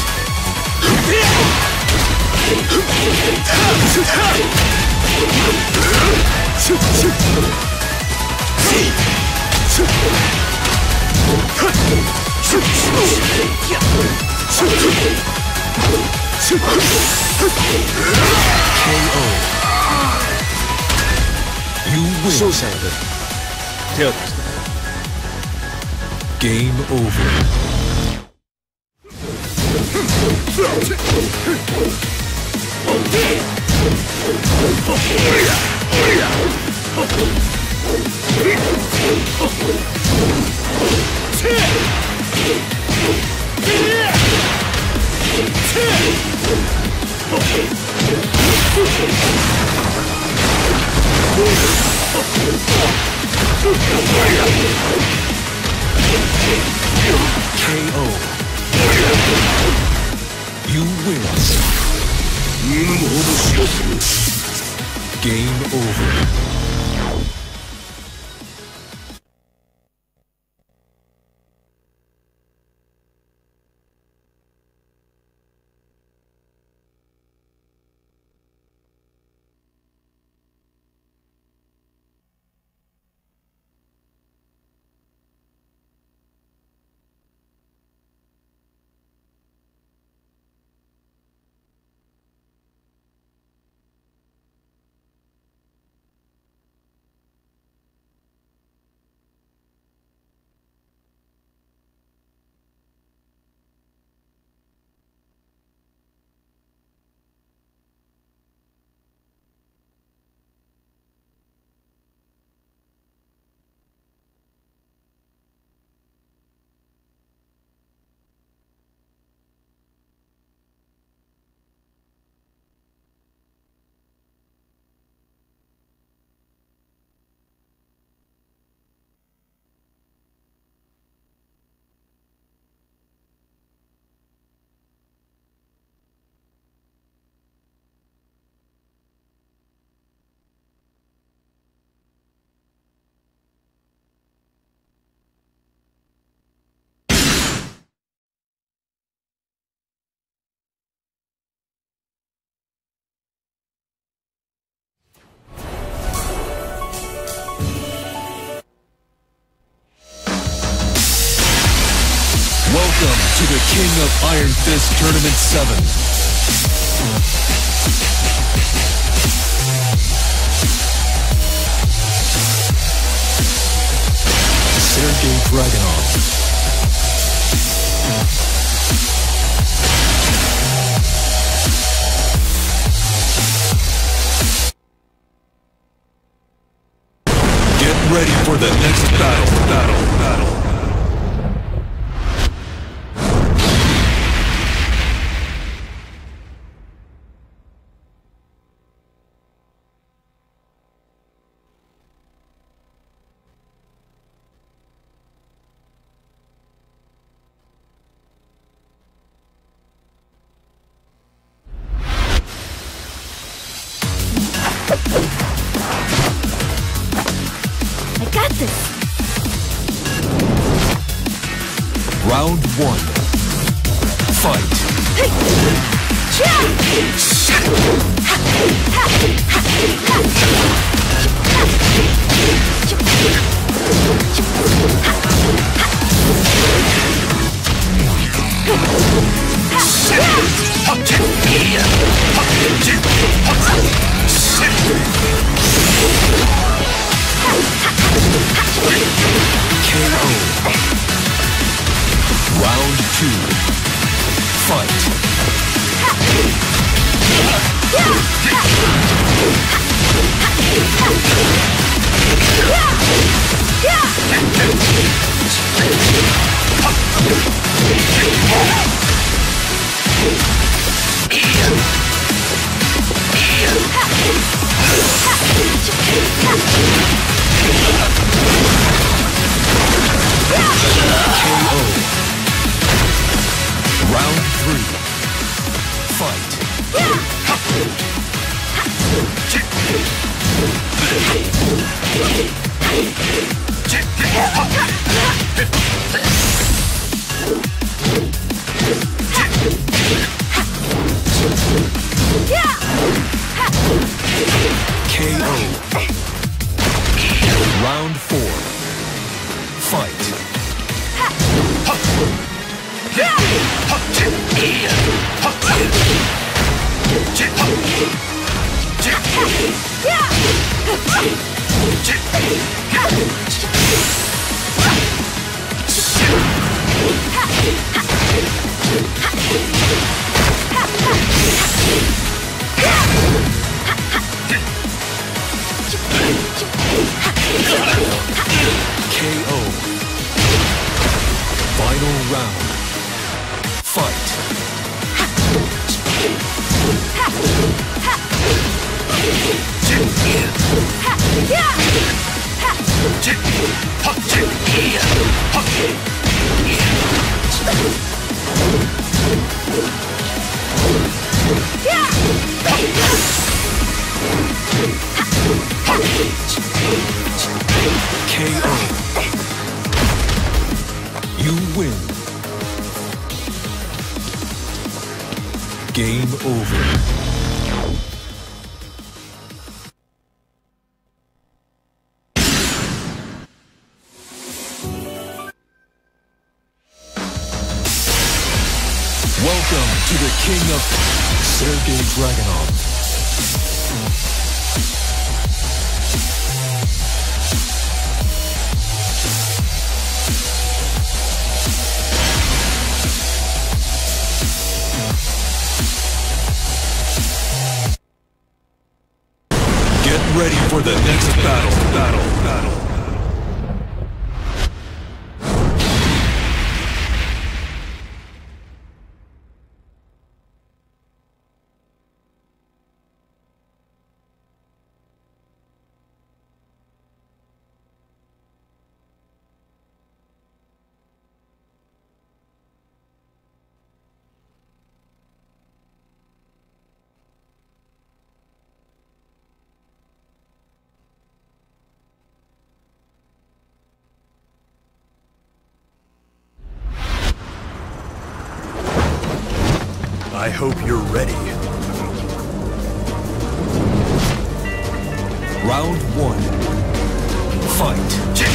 K O. You win. 勝者は手当てして Game over. K O. You win. Game over. Welcome to the King of Iron Fist Tournament seven. Sergei Dragunov. Get ready for the next battle, battle, battle. I got this! Round one. Fight. K O. Round two. Fight. K O. Round three. Fight. K O. Round four. Fight. K O. Final round. Fight. K O. You win. Game over. Welcome to the King of Sergei Dragunov. Get ready for the next battle, battle, battle. I hope you're ready. Round one. Fight.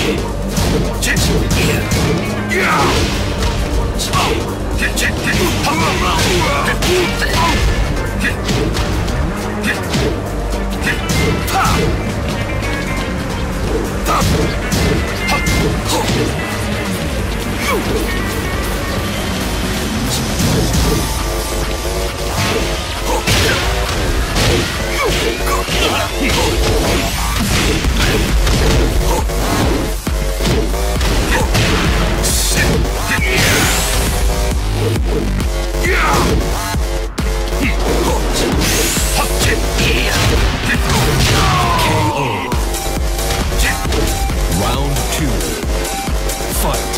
Round two. Fight.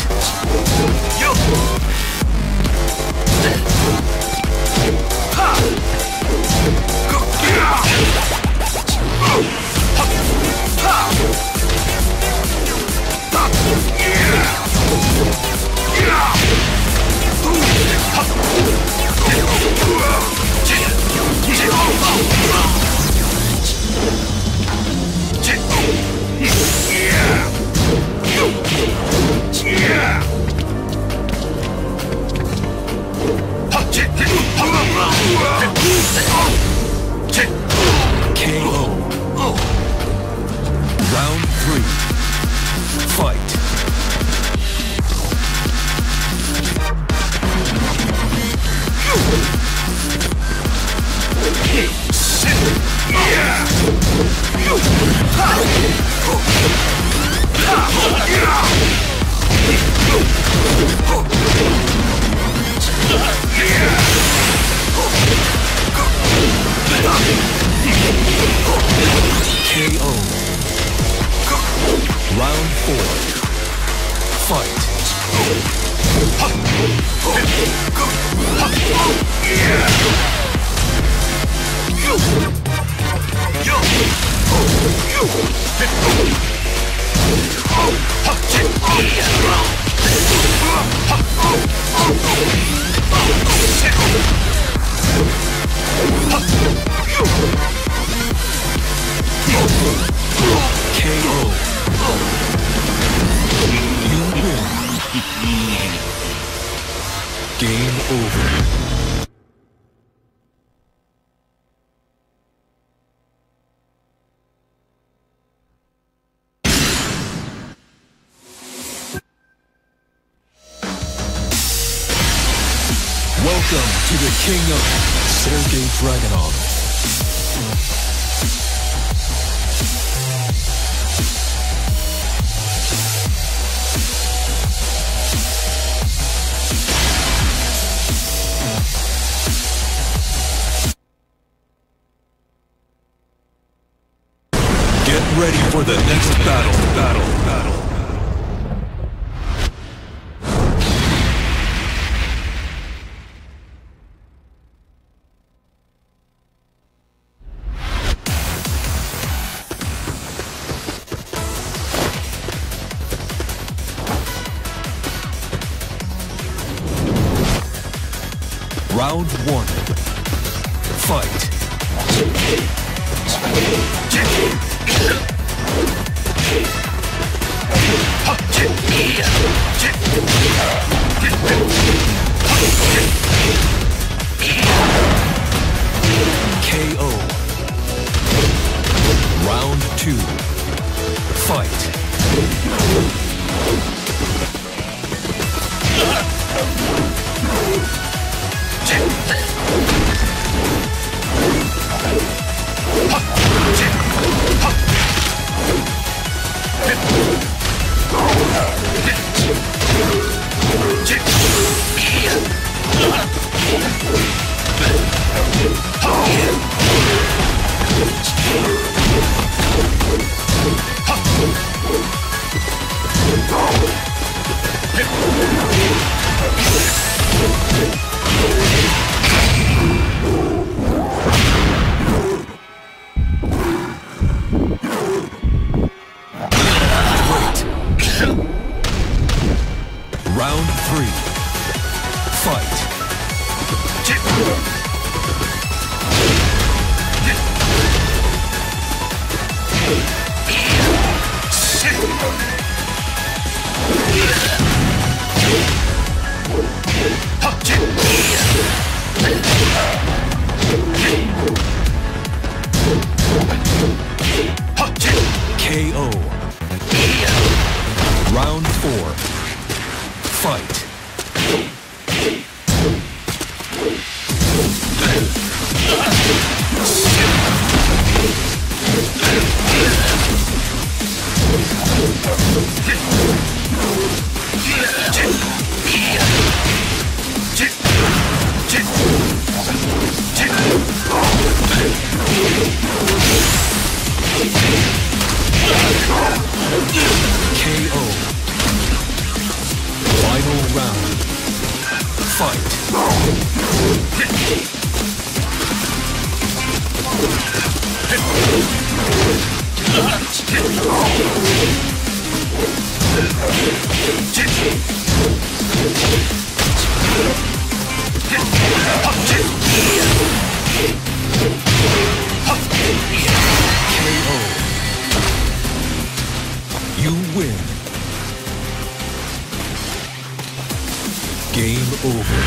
K O. Round three. Fight. K O. Round four. Fight. Welcome to the King of Sergei Dragunov. Get ready for the next battle, battle, battle. Round one. Fight. K O. Round two. Fight. Round three. Fight. K O. Round four. Fight. K O. Final round. Fight. K O. You win. Game over.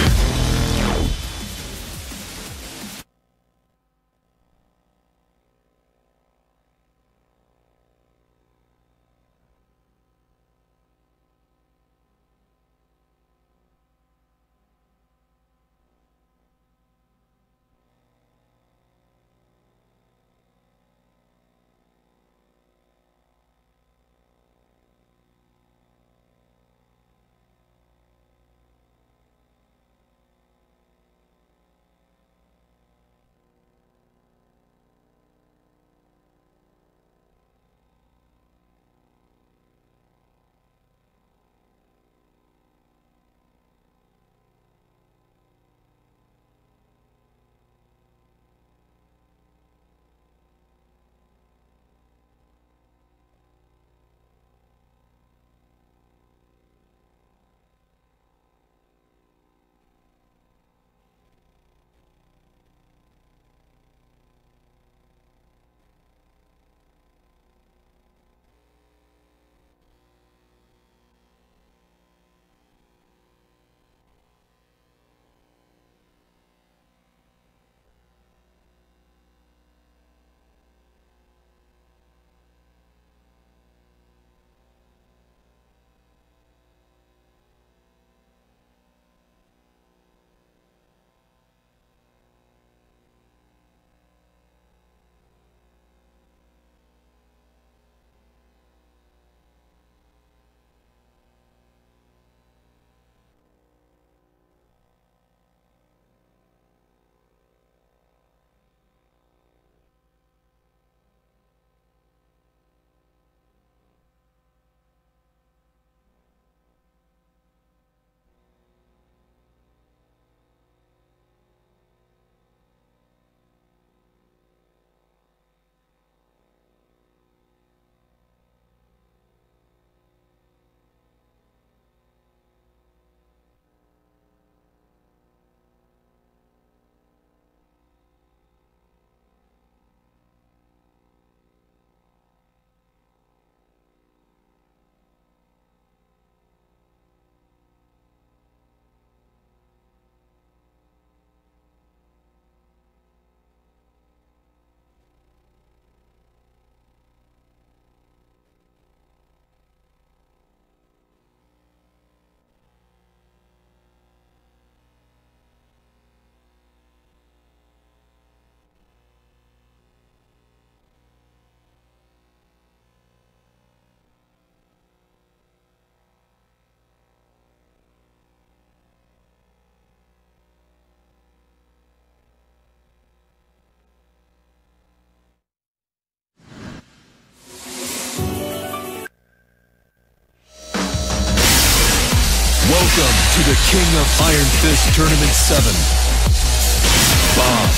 Welcome to the King of Iron Fist Tournament seven. Bob.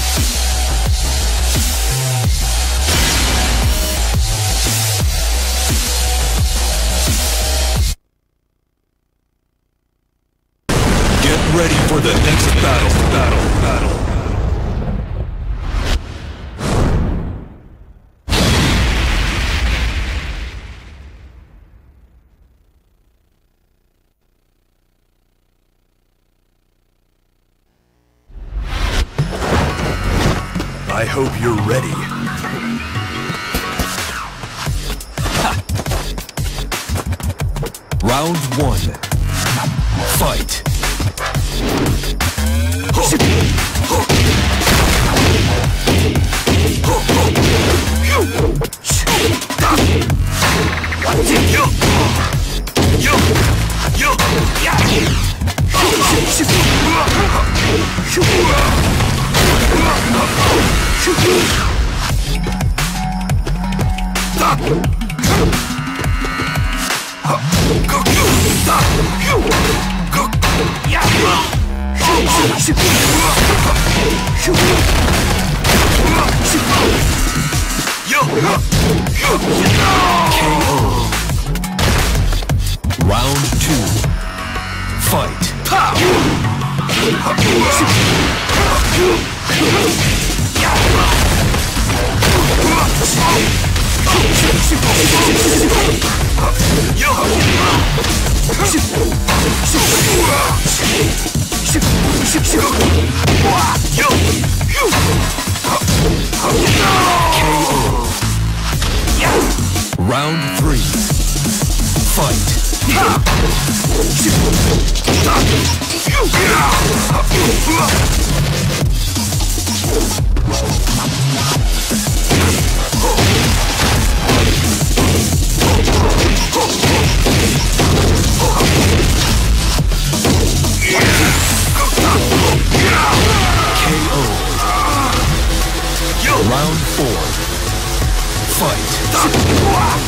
Get ready for the next battle, battle, battle. I hope you're ready. Round one. Fight. K O. Round two. Fight. Round three. Fight. K O. Round four. Fight.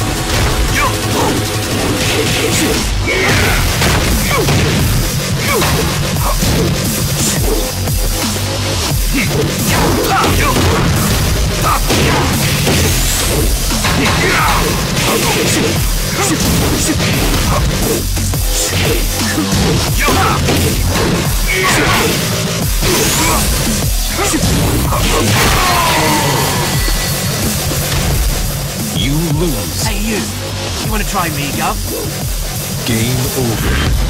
You lose. Hey you, you wanna try me, Gov? Game over.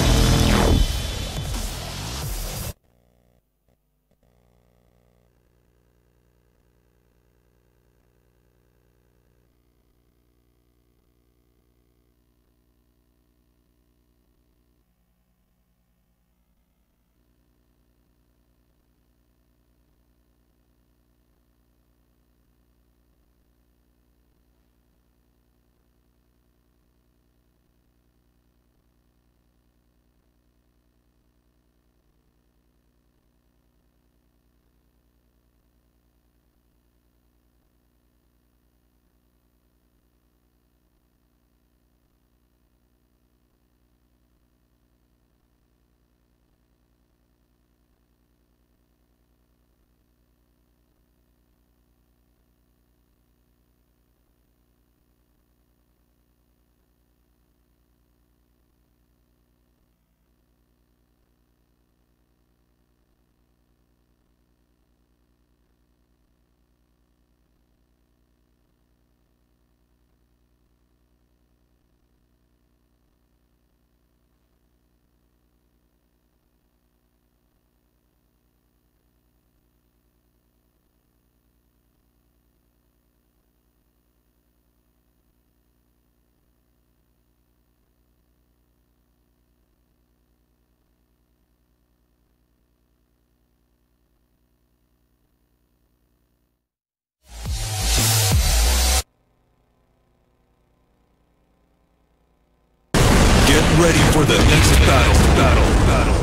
Ready for the next battle, battle, battle.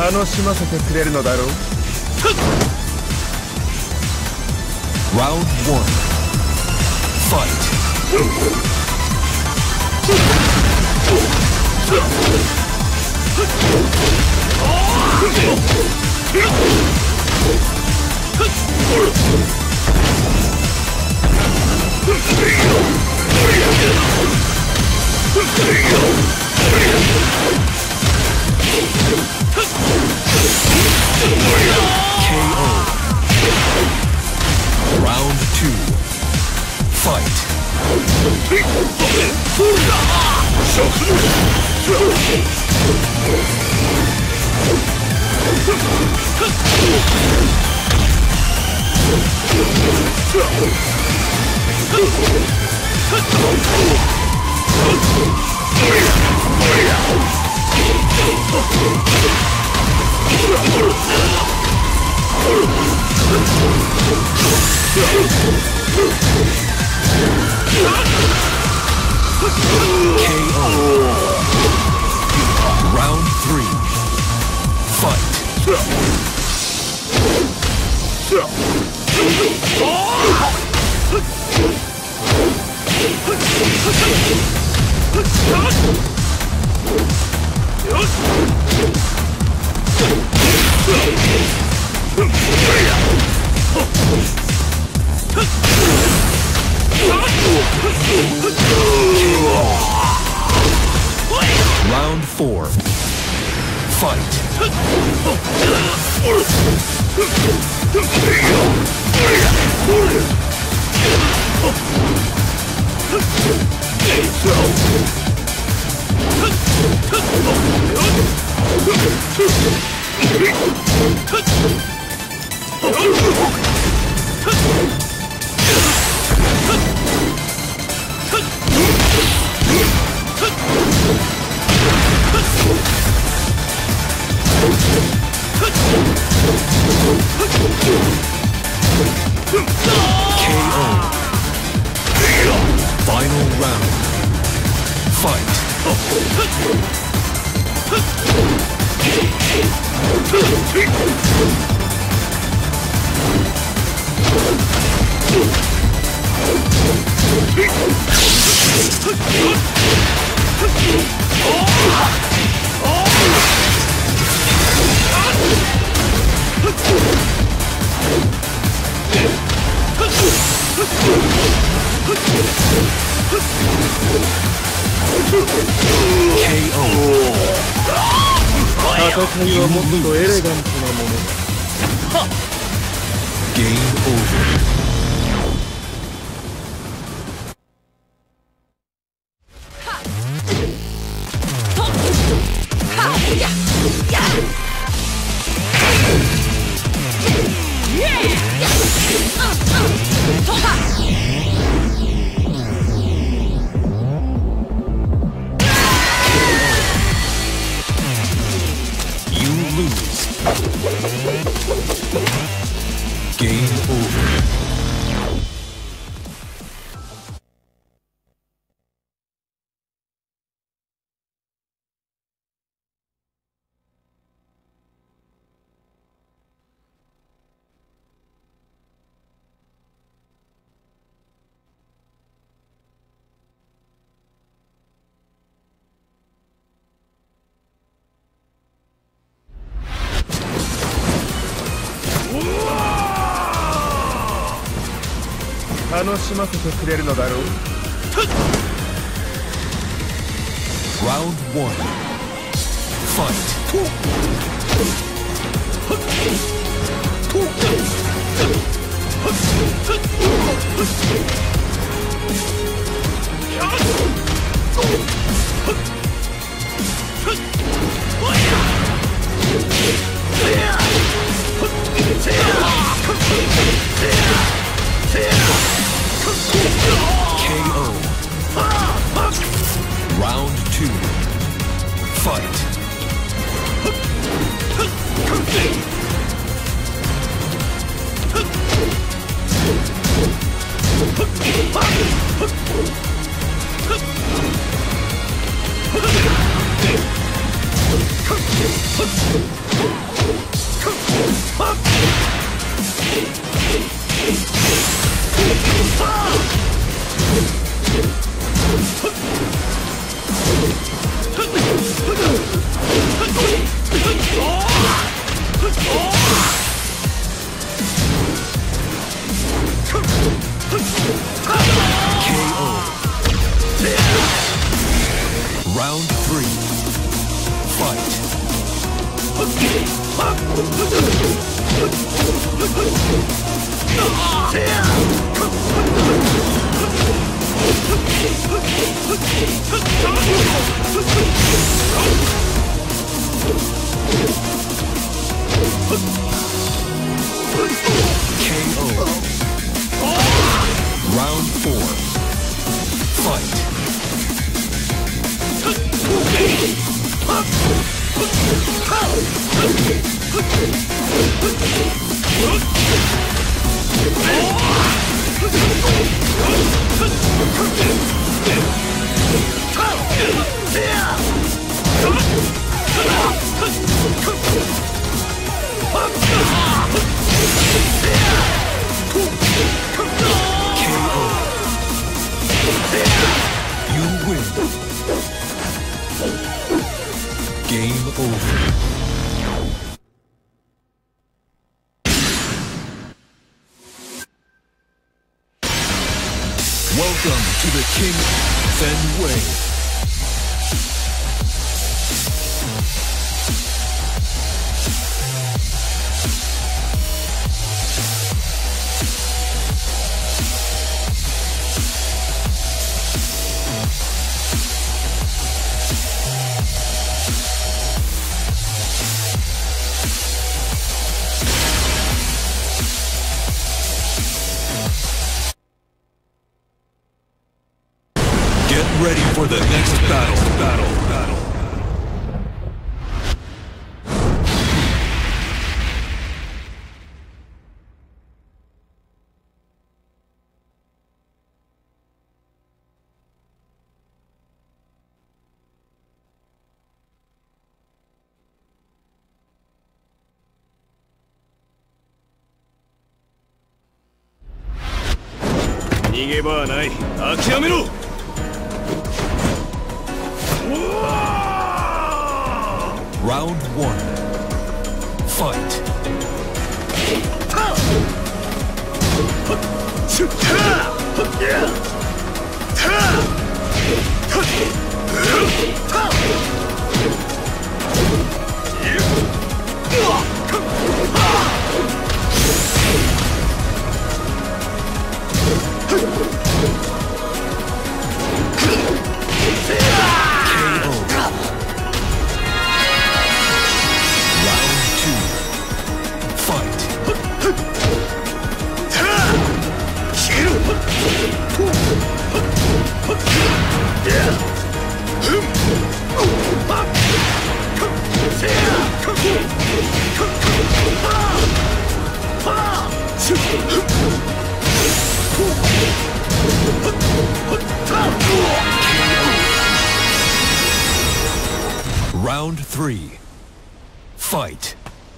楽しませてくれるのだろう。 Round one. Fight. K O. Round two. Fight. K O. Round three. Fight. Round four. Fight. K O. Final round. Fight. K O. 戦いはもっとエレガントなものだ。 Game over. You lose. Game over. Round 楽しませてくれるのだろう。 Round one. Fight. K O. Round two. Fight. Round three. Fight. K O. Round four. Fight. K O. You win. Game over. Welcome to the King Fenway. Get ready for the next battle, battle, battle. Round one. Fight. Round three. Fight.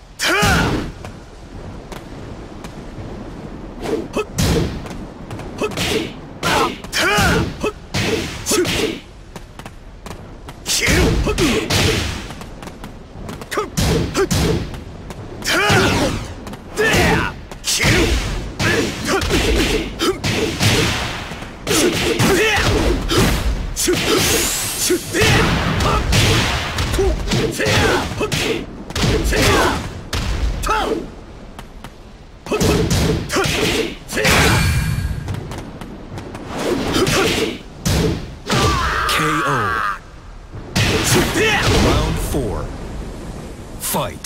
K O. Round four. Fight.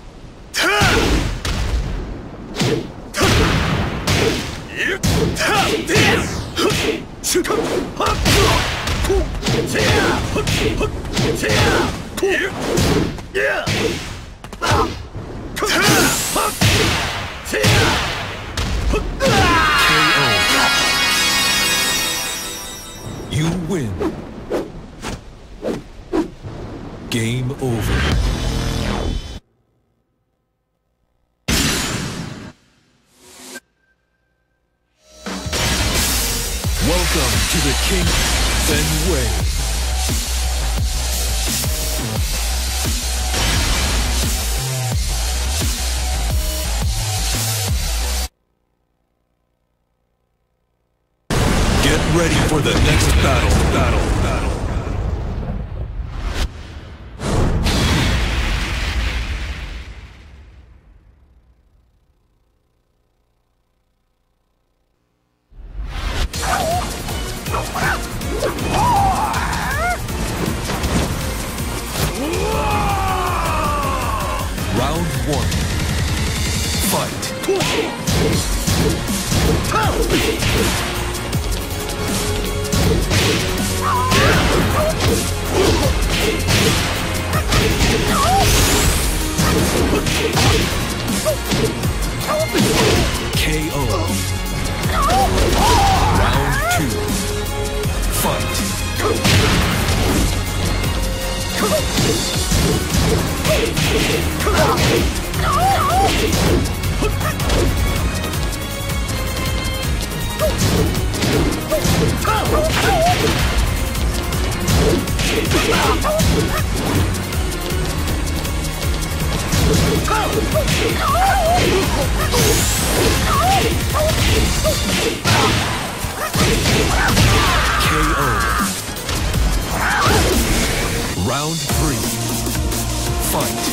You win. Game over. Welcome to the King Fenway. Get ready for the next battle, battle, battle. one. Fight. K O. Round two. Fight. K O. Round three. Fight.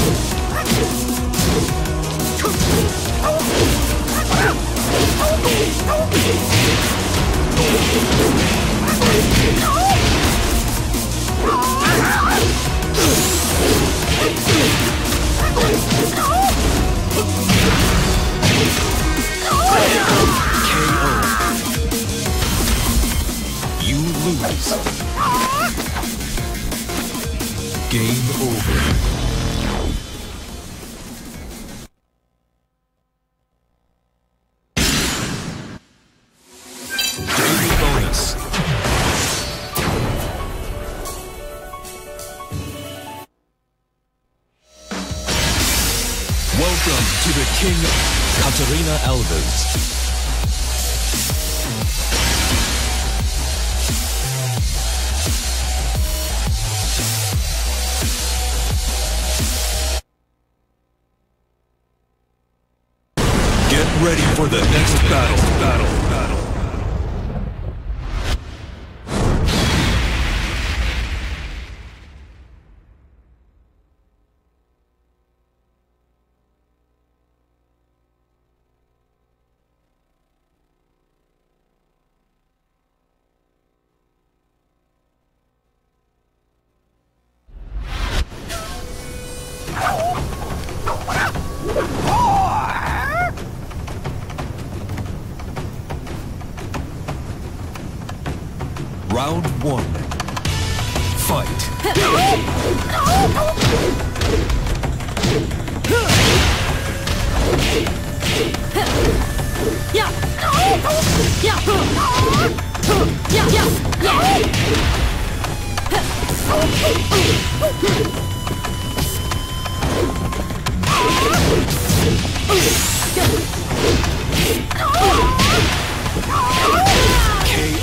K O. You lose. Game over. Daily bonus. Welcome to the King, Katarina Alves. Get ready for the next battle, battle, battle. Round one. Fight. Yeah. Yeah. Yeah. Yeah. K O.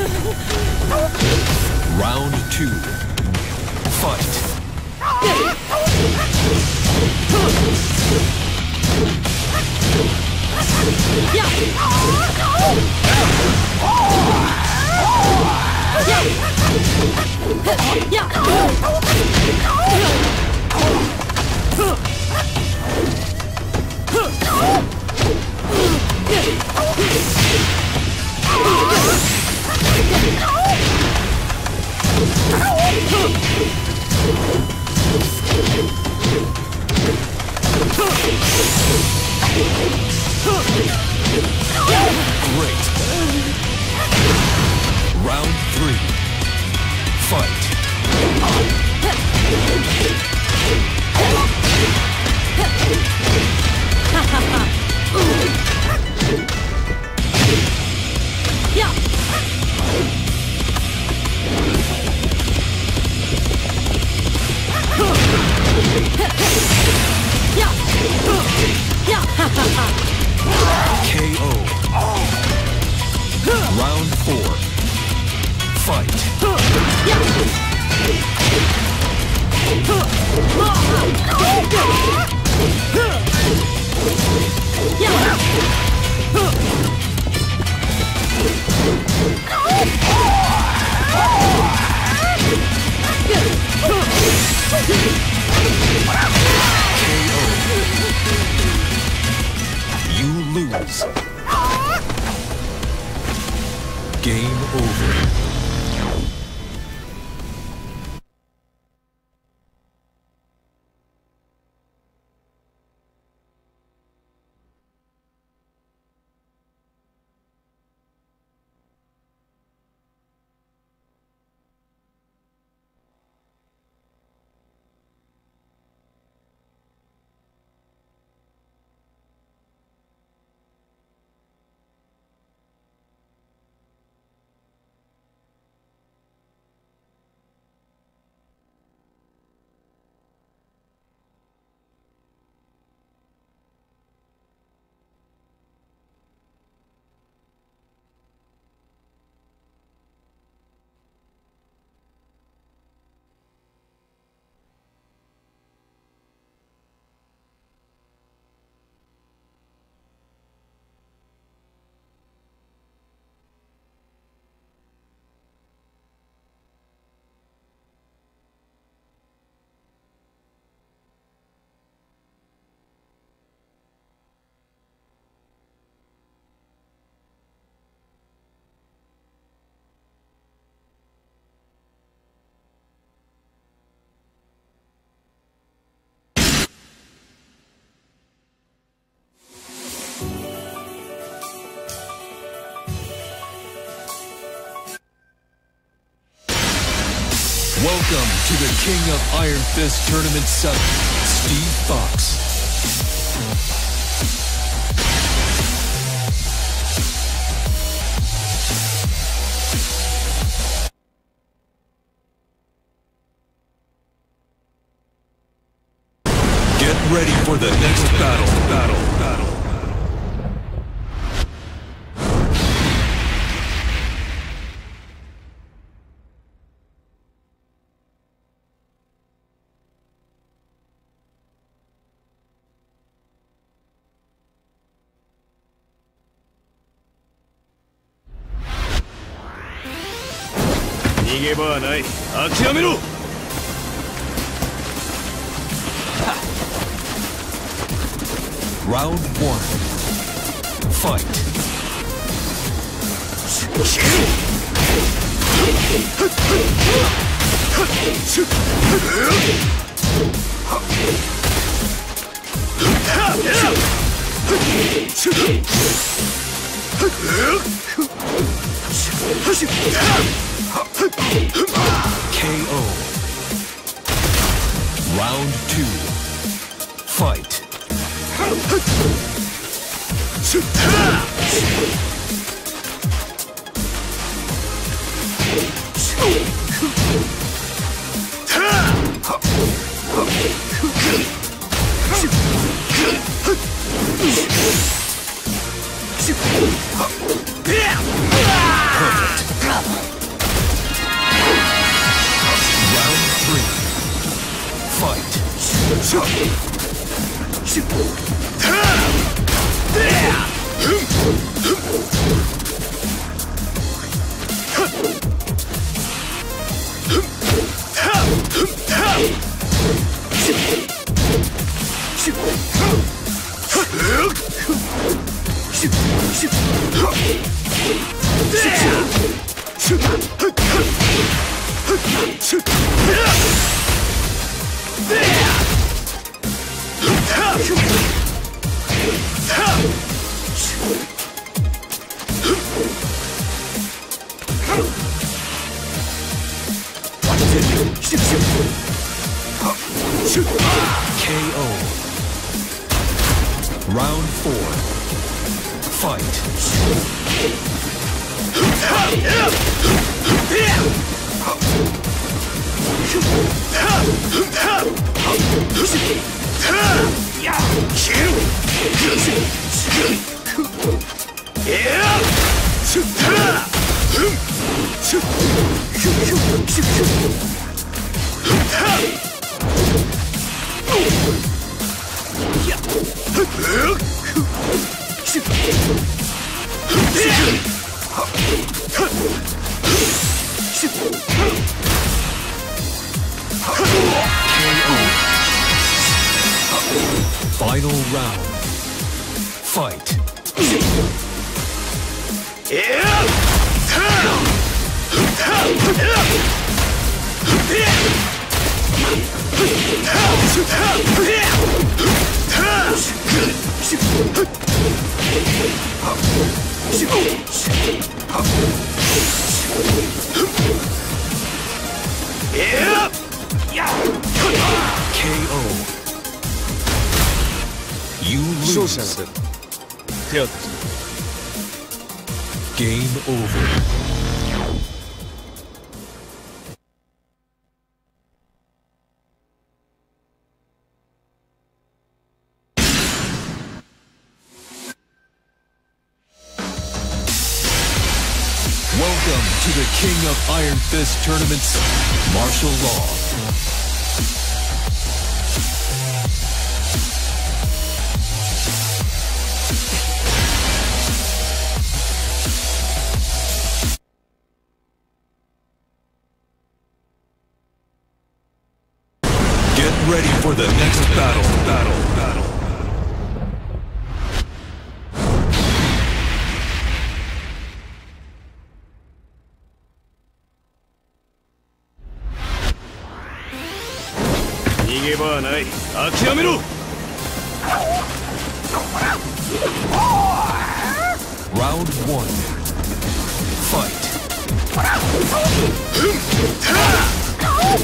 Round two. Fight. Yeah. Yeah. Great. Round three. Fight. Yeah. K O. Round four. Fight. You lose. Game over. Welcome to the King of Iron Fist Tournament seven, Steve Fox. Get ready for the next battle, battle, battle. Round one. Fight. K O. Round two. Fight. Round three. Fight. K O. Round four. Fight. Final round. Fight. K O. You lose. Game over. Welcome to the King of Iron Fist Tournament's martial law. Get ready for the next battle, battle, battle. Round one. Fight.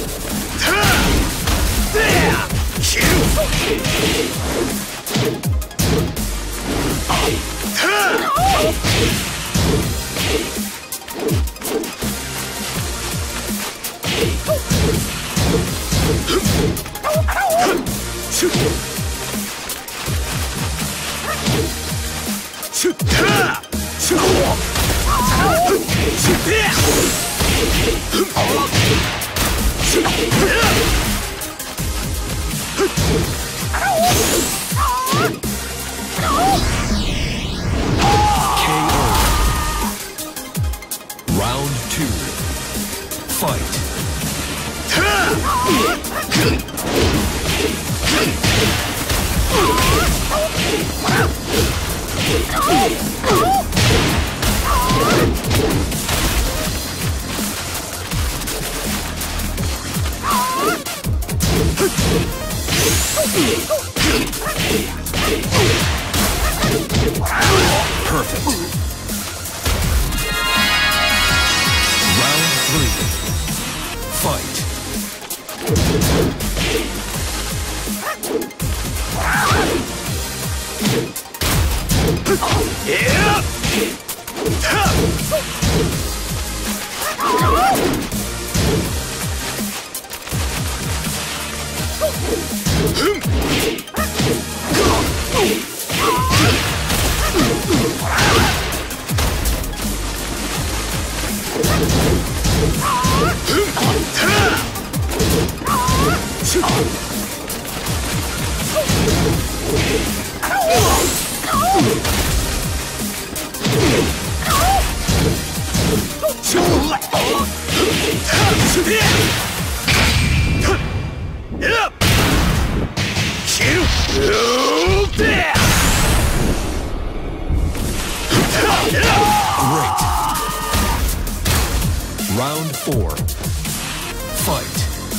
Round two. Fight. Perfect. Round three. Fight. Great. Round four. Fight.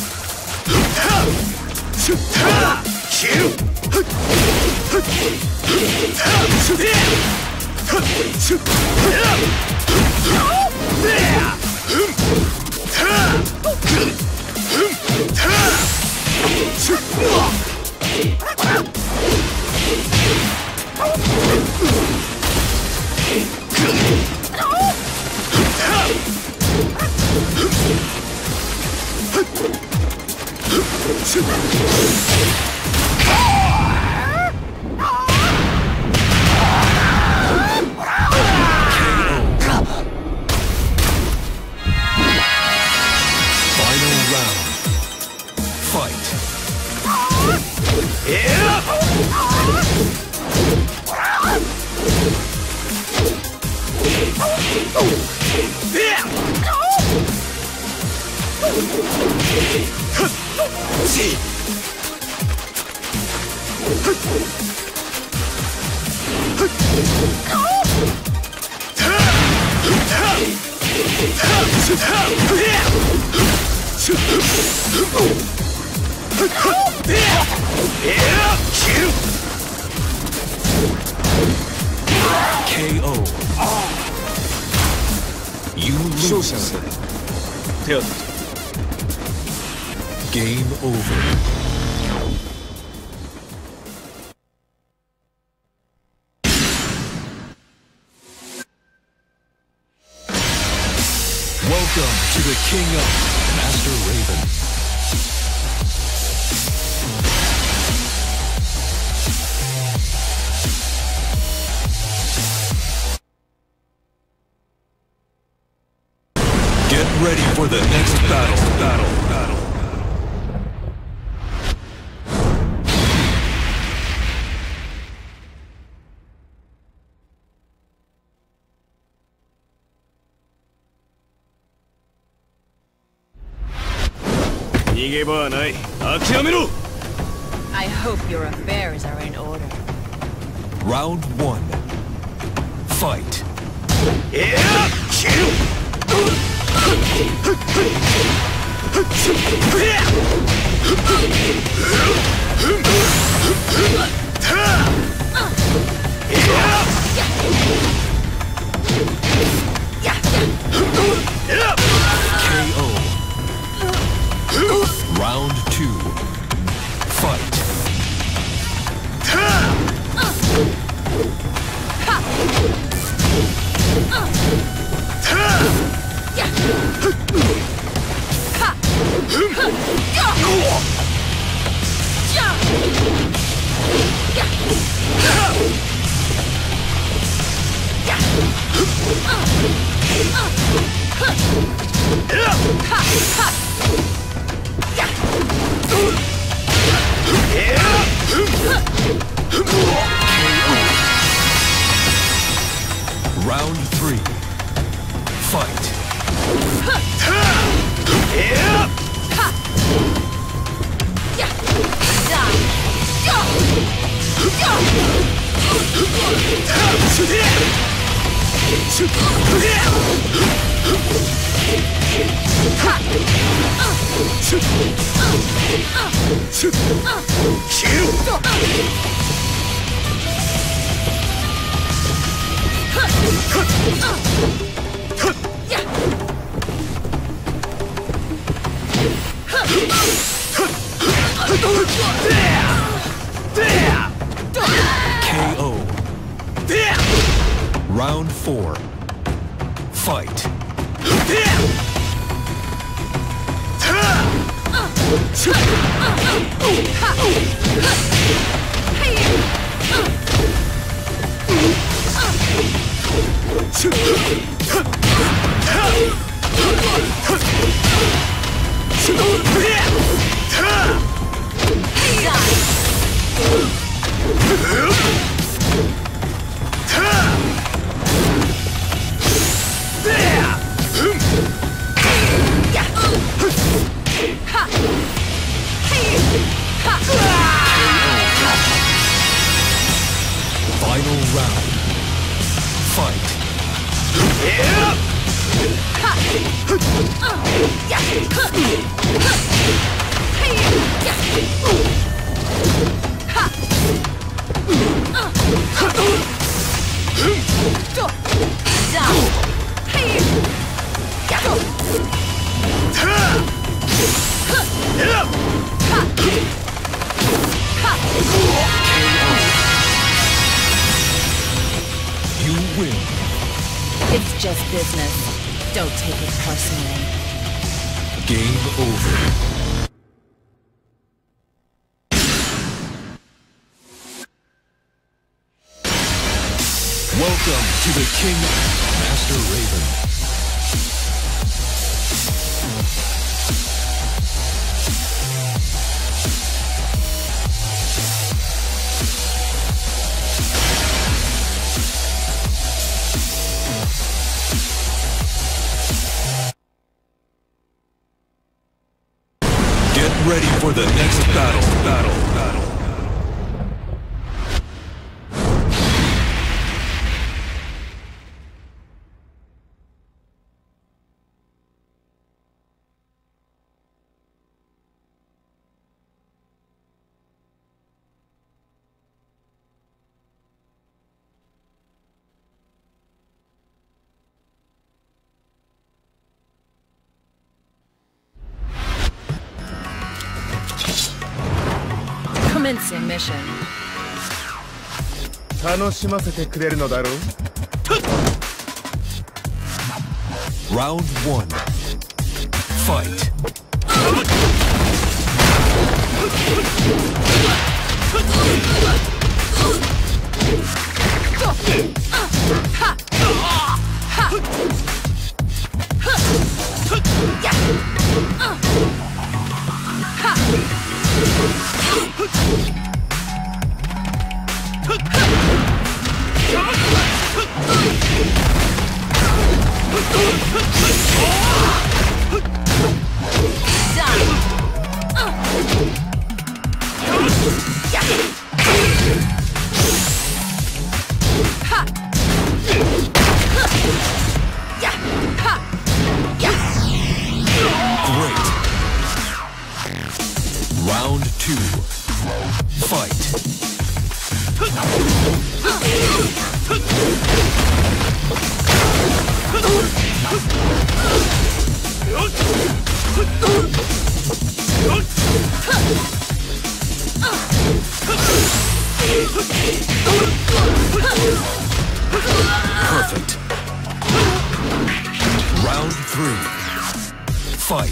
K O. You lose. Game over. Welcome to the King of Master Raven. Get ready for the next battle. Battle. Battle. I hope your affairs are in order. Round one. Fight. K O. Round two. Fight. K O. Round four. Fight. Final round. Fight. You win. It's just business. Don't take it personally. Game over. Welcome to the King, Master Raven. Get ready for the next battle, battle, battle. Commencing mission. 楽しませてくれるのだろう Round one. Fight. Great. Round two. Fight. Perfect. Round three. Fight.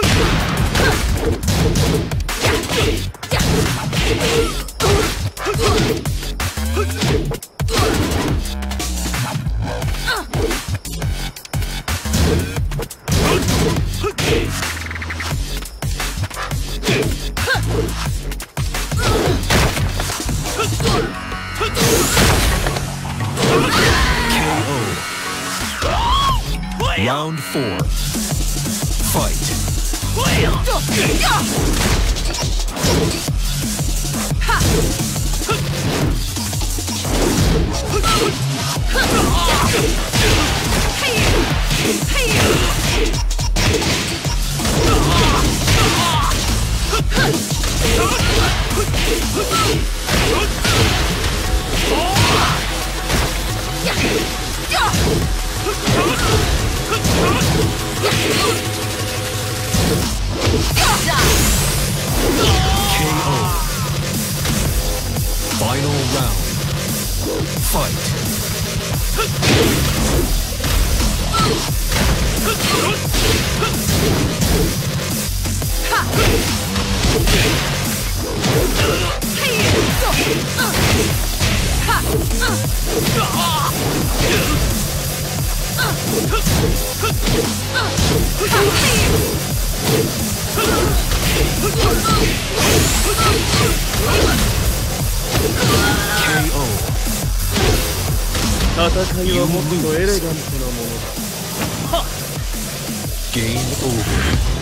K O. Round four. Fight. Final round. Fight.ケーオー。 戦いはもっとエレガントなものだ。 Game over.